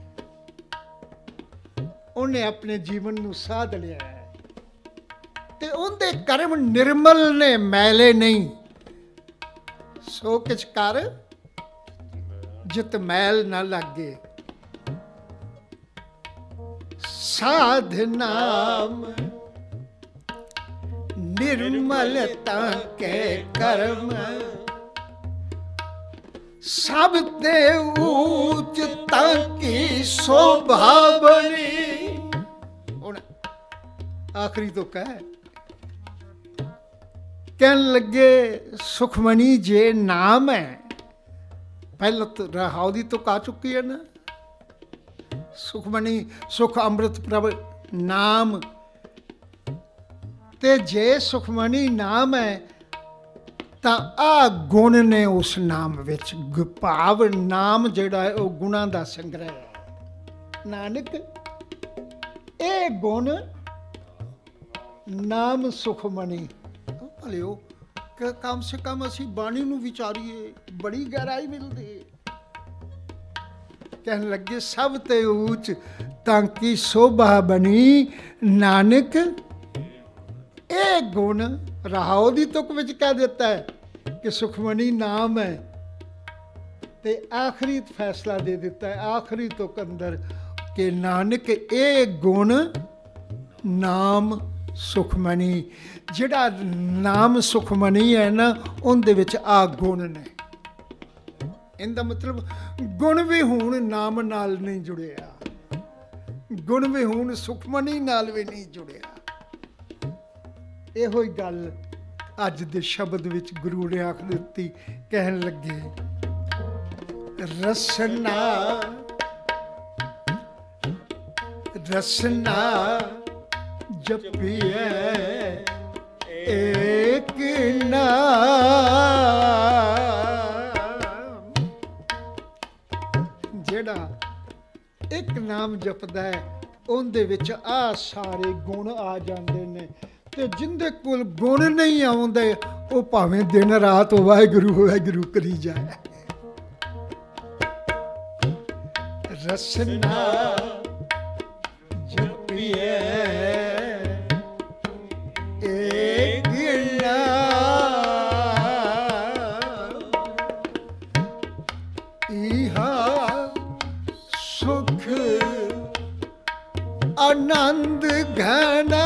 ਉਹਨੇ ਆਪਣੇ ਜੀਵਨ ਨੂੰ ਸਾਧ ਲਿਆ ਹੈ ਤੇ ਉਹਦੇ ਕਰਮ ਨਿਰਮਲ ਨੇ, ਮੈਲੇ ਨਹੀਂ। ਸੋ ਕਿਛ ਕਰ ਜਿਤ ਮੈਲ ਨਾ ਲਾਗੇ, ਸਾਧ ਨਾਮ ਨਿਰਮਲ ਤਾਂ ਕੇ ਕਰਮ, ਸਭ ਤੇ ਊਚ ਤਾਂ ਕੀ ਸੋਭਾ ਬਣੀ। ਹੁਣ ਆਖਰੀ ਤੋਂ ਕਹਿ ਕਹਿਣ ਲੱਗੇ, ਸੁਖਮਣੀ ਜੇ ਨਾਮ ਹੈ, ਪਹਿਲਾਂ ਤਾਂ ਰਹਾਉ ਦੀ ਤੁਕ ਆ ਚੁੱਕੀ ਹੈ ਨਾ। ਸੁਖਮਣੀ ਸੁਖ ਅੰਮ੍ਰਿਤ ਪ੍ਰਭ ਨਾਮ, ਤੇ ਜੇ ਸੁਖਮਣੀ ਨਾਮ ਹੈ ਤਾਂ ਆ ਗੁਣ ਨੇ ਉਸ ਨਾਮ ਵਿੱਚ। ਭਾਵ ਨਾਮ ਜਿਹੜਾ ਹੈ ਉਹ ਗੁਣਾਂ ਦਾ ਸੰਗ੍ਰਹਿ ਹੈ। ਨਾਨਕ ਇਹ ਗੁਣ ਨਾਮ ਸੁਖਮਣੀ। ਭਲਿਓ ਕਿ ਕਮ ਸੇ ਕਮ ਅਸੀਂ ਬਾਣੀ ਨੂੰ ਵਿਚਾਰੀਏ, ਬੜੀ ਗਹਿਰਾਈ ਮਿਲਦੀ ਹੈ। ਕਹਿਣ ਲੱਗੇ, ਸਭ ਤੇ ਊਚ ਤਾਂ ਕੀ ਸੋਭਾ ਬਣੀ, ਨਾਨਕ ਇਹ ਗੁਣ। ਰਹਾਉ ਦੀ ਤੁਕ ਵਿੱਚ ਕਹਿ ਦਿੱਤਾ ਹੈ ਕਿ ਸੁਖਮਣੀ ਨਾਮ ਹੈ, ਤੇ ਆਖਰੀ ਫੈਸਲਾ ਦੇ ਦਿੱਤਾ ਹੈ ਆਖਰੀ ਤੁਕ ਅੰਦਰ ਕਿ ਨਾਨਕ ਇਹ ਗੁਣ ਨਾਮ ਸੁਖਮਣੀ। ਜਿਹੜਾ ਨਾਮ ਸੁਖਮਣੀ ਹੈ ਨਾ, ਉਹਦੇ ਵਿੱਚ ਆ ਗੁਣ ਨੇ। ਇਹਦਾ ਮਤਲਬ ਗੁਣ ਵੀ ਹੁਣ ਨਾਮ ਨਾਲ ਨਹੀਂ ਜੁੜਿਆ, ਗੁਣ ਵੀ ਹੁਣ ਸੁਖਮਣੀ ਨਾਲ ਵੀ ਨਹੀਂ ਜੁੜਿਆ। ਇਹੋ ਹੀ ਗੱਲ ਅੱਜ ਦੇ ਸ਼ਬਦ ਵਿੱਚ ਗੁਰੂ ਨੇ ਆਖ ਦਿੱਤੀ। ਕਹਿਣ ਲੱਗੇ, ਰਸਨਾ ਰਸਨਾ ਜਪੀਐ ਏਕ ਨਾਮ। ਜਿਹੜਾ ਇੱਕ ਨਾਮ ਜਪਦਾ ਹੈ, ਉਹਦੇ ਵਿੱਚ ਆ ਸਾਰੇ ਗੁਣ ਆ ਜਾਂਦੇ ਨੇ। ਤੇ ਜਿੰਦੇ ਕੋਲ ਗੁਣ ਨਹੀਂ ਆਉਂਦੇ, ਉਹ ਭਾਵੇਂ ਦਿਨ ਰਾਤ ਵਾਹਿਗੁਰੂ ਵਾਹਿਗੁਰੂ ਕਰੀ ਜਾਏ। ਰਸਨਾ ਜਪੀਐ ਏਕ ਨਾਮ, ਇਹਾ ਸੁਖ ਆਨੰਦ ਘਨਾ,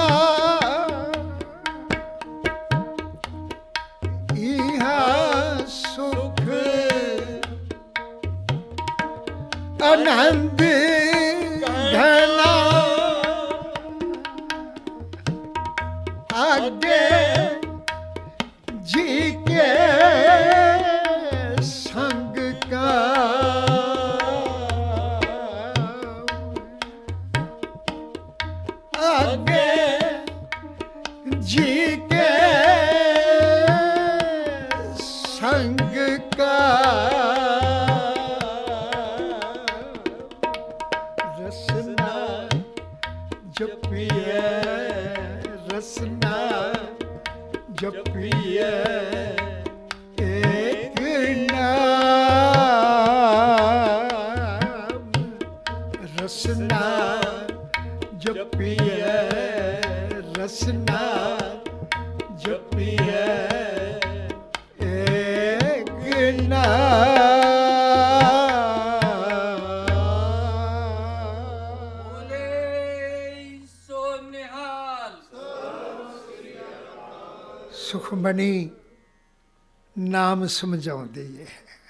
ਆਨੰਦ ਘਨਾ, ਆਗੇ ਜੀ ਕੇ ਸੰਗ ਕਾ, ਆਗੇ ਜੀ ਕੇ ਸੰਗ ਕਾ। ਜਪੀਐ ਰਸਨਾ ਜਪੀਐ ਏਕ ਨਾਮ, ਰਸਨਾ ਜਪੀਐ ਰਸਨਾ ਜਪੀਐ ਏਕ ਨਾਮ। ਸੁਖਮਣੀ ਨਾਮ ਸਮਝਾਉਂਦੀ ਹੈ।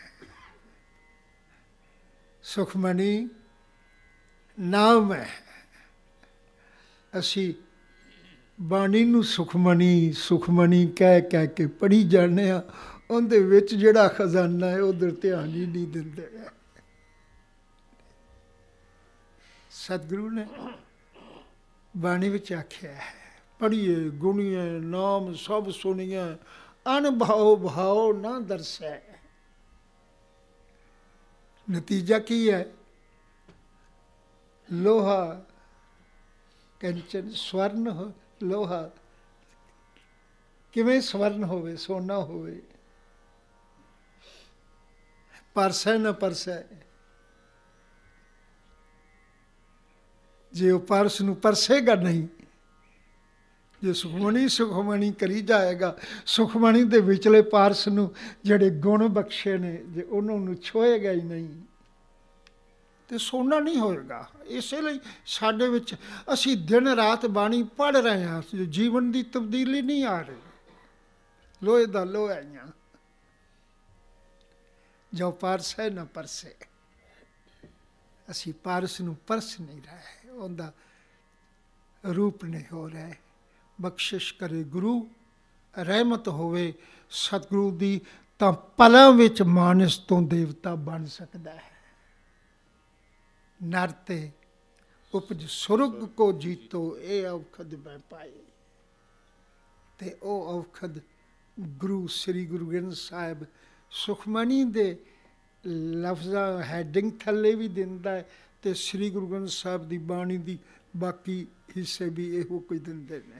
ਸੁਖਮਣੀ ਨਾਮ ਹੈ। ਅਸੀਂ ਬਾਣੀ ਨੂੰ ਸੁਖਮਣੀ ਸੁਖਮਣੀ ਕਹਿ ਕਹਿ ਕੇ ਪੜ੍ਹੀ ਜਾਂਦੇ ਹਾਂ, ਉਹਦੇ ਵਿੱਚ ਜਿਹੜਾ ਖਜ਼ਾਨਾ ਹੈ ਉਧਰ ਧਿਆਨ ਹੀ ਨਹੀਂ ਦਿੰਦੇ। ਸਤਿਗੁਰੂ ਨੇ ਬਾਣੀ ਵਿੱਚ ਆਖਿਆ ਹੈ, ਪੜ੍ਹੀਏ ਗੁਣੀਏ ਨਾਮ ਸਭ ਸੁਣੀਏ, ਅਨਭਉ ਭਾਉ ਨਾ ਦਰਸੈ। ਨਤੀਜਾ ਕੀ ਹੈ? ਲੋਹਾ ਕੰਚਨ ਸਵਰਨ ਹੋ, ਲੋਹਾ ਕਿਵੇਂ ਸਵਰਨ ਹੋਵੇ, ਸੋਨਾ ਹੋਵੇ, ਪਰਸੈ ਨਾ ਪਰਸੈ। ਜੇ ਉਹ ਪਰਸ ਨੂੰ ਪਰਸੇਗਾ ਨਹੀਂ, ਜੇ ਸੁਖਮਣੀ ਸੁਖਮਣੀ ਕਰੀ ਜਾਏਗਾ, ਸੁਖਮਣੀ ਦੇ ਵਿਚਲੇ ਪਾਰਸ ਨੂੰ ਜਿਹੜੇ ਗੁਣ ਬਖਸ਼ੇ ਨੇ, ਜੇ ਉਹਨਾਂ ਨੂੰ ਛੋਏਗਾ ਹੀ ਨਹੀਂ ਤੇ ਸੋਨਾ ਨਹੀਂ ਹੋਏਗਾ। ਇਸੇ ਲਈ ਸਾਡੇ ਵਿੱਚ ਅਸੀਂ ਦਿਨ ਰਾਤ ਬਾਣੀ ਪੜ੍ਹ ਰਹੇ ਹਾਂ, ਜੀਵਨ ਦੀ ਤਬਦੀਲੀ ਨਹੀਂ ਆ ਰਹੀ। ਲੋਹੇ ਦਾ ਲੋਹਾ ਆਈਆਂ ਜੋ ਪਾਰਸ ਹੈ ਨਾ ਪਰਸੇ। ਅਸੀਂ ਪਾਰਸ ਨੂੰ ਪਰਸ ਨਹੀਂ ਰਹੇ, ਉਹਦਾ ਰੂਪ ਨਹੀਂ ਹੋ ਰਿਹਾ। ਬਖਸ਼ਿਸ਼ ਕਰੇ ਗੁਰੂ, ਰਹਿਮਤ ਹੋਵੇ ਸਤਿਗੁਰੂ ਦੀ, ਤਾਂ ਪਲਾਂ ਵਿੱਚ ਮਾਨਸ ਤੋਂ ਦੇਵਤਾ ਬਣ ਸਕਦਾ ਹੈ। ਨਰ ਤੇ ਉਪਜ ਸੁਰਗ ਕੋ ਜੀਤੋ, ਇਹ ਔਖਦ ਮੈਂ ਪਾਏ। ਤੇ ਉਹ ਔਖਦ ਗੁਰੂ ਸ੍ਰੀ ਗੁਰੂ ਗ੍ਰੰਥ ਸਾਹਿਬ ਸੁਖਮਣੀ ਦੇ ਲਫ਼ਜ਼ਾਂ ਹੈਡਿੰਗ ਥੱਲੇ ਵੀ ਦਿੰਦਾ ਹੈ, ਤੇ ਸ੍ਰੀ ਗੁਰੂ ਗ੍ਰੰਥ ਸਾਹਿਬ ਦੀ ਬਾਣੀ ਦੀ ਬਾਕੀ ਹਿੱਸੇ ਵੀ ਇਹੋ ਕੁਝ ਦਿੰਦੇ ਨੇ।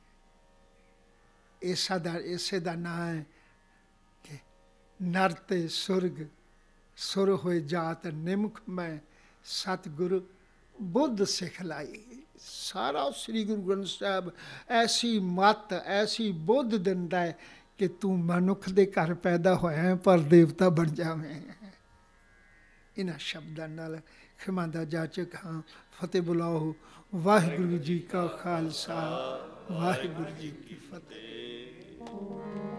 ਇਸਾ ਦਾ ਇਸੇ ਦਾ ਨਾਂ ਹੈ ਕਿ ਨਰ ਤੇ ਸੁਰਗ, ਸੁਰ ਹੋਏ ਜਾਤ ਨਿਮਖ ਮੈਂ, ਸਤਿਗੁਰ ਬੁੱਧ ਸਿਖਲਾਈ। ਸਾਰਾ ਸ੍ਰੀ ਗੁਰੂ ਗ੍ਰੰਥ ਸਾਹਿਬ ਐਸੀ ਮੱਤ, ਐਸੀ ਬੁੱਧ ਦਿੰਦਾ ਹੈ ਕਿ ਤੂੰ ਮਨੁੱਖ ਦੇ ਘਰ ਪੈਦਾ ਹੋਇਆ ਪਰ ਦੇਵਤਾ ਬਣ ਜਾਵੇਂ। ਇਹਨਾਂ ਸ਼ਬਦਾਂ ਨਾਲ ਖਿਮਾ ਦਾ ਜਾਚਕ ਹਾਂ। ਫਤਿਹ ਬੁਲਾਓ। ਵਾਹਿਗੁਰੂ ਜੀ ਕਾ ਖਾਲਸਾ, ਵਾਹਿਗੁਰੂ ਜੀ ਕੀ ਫਤਿਹ।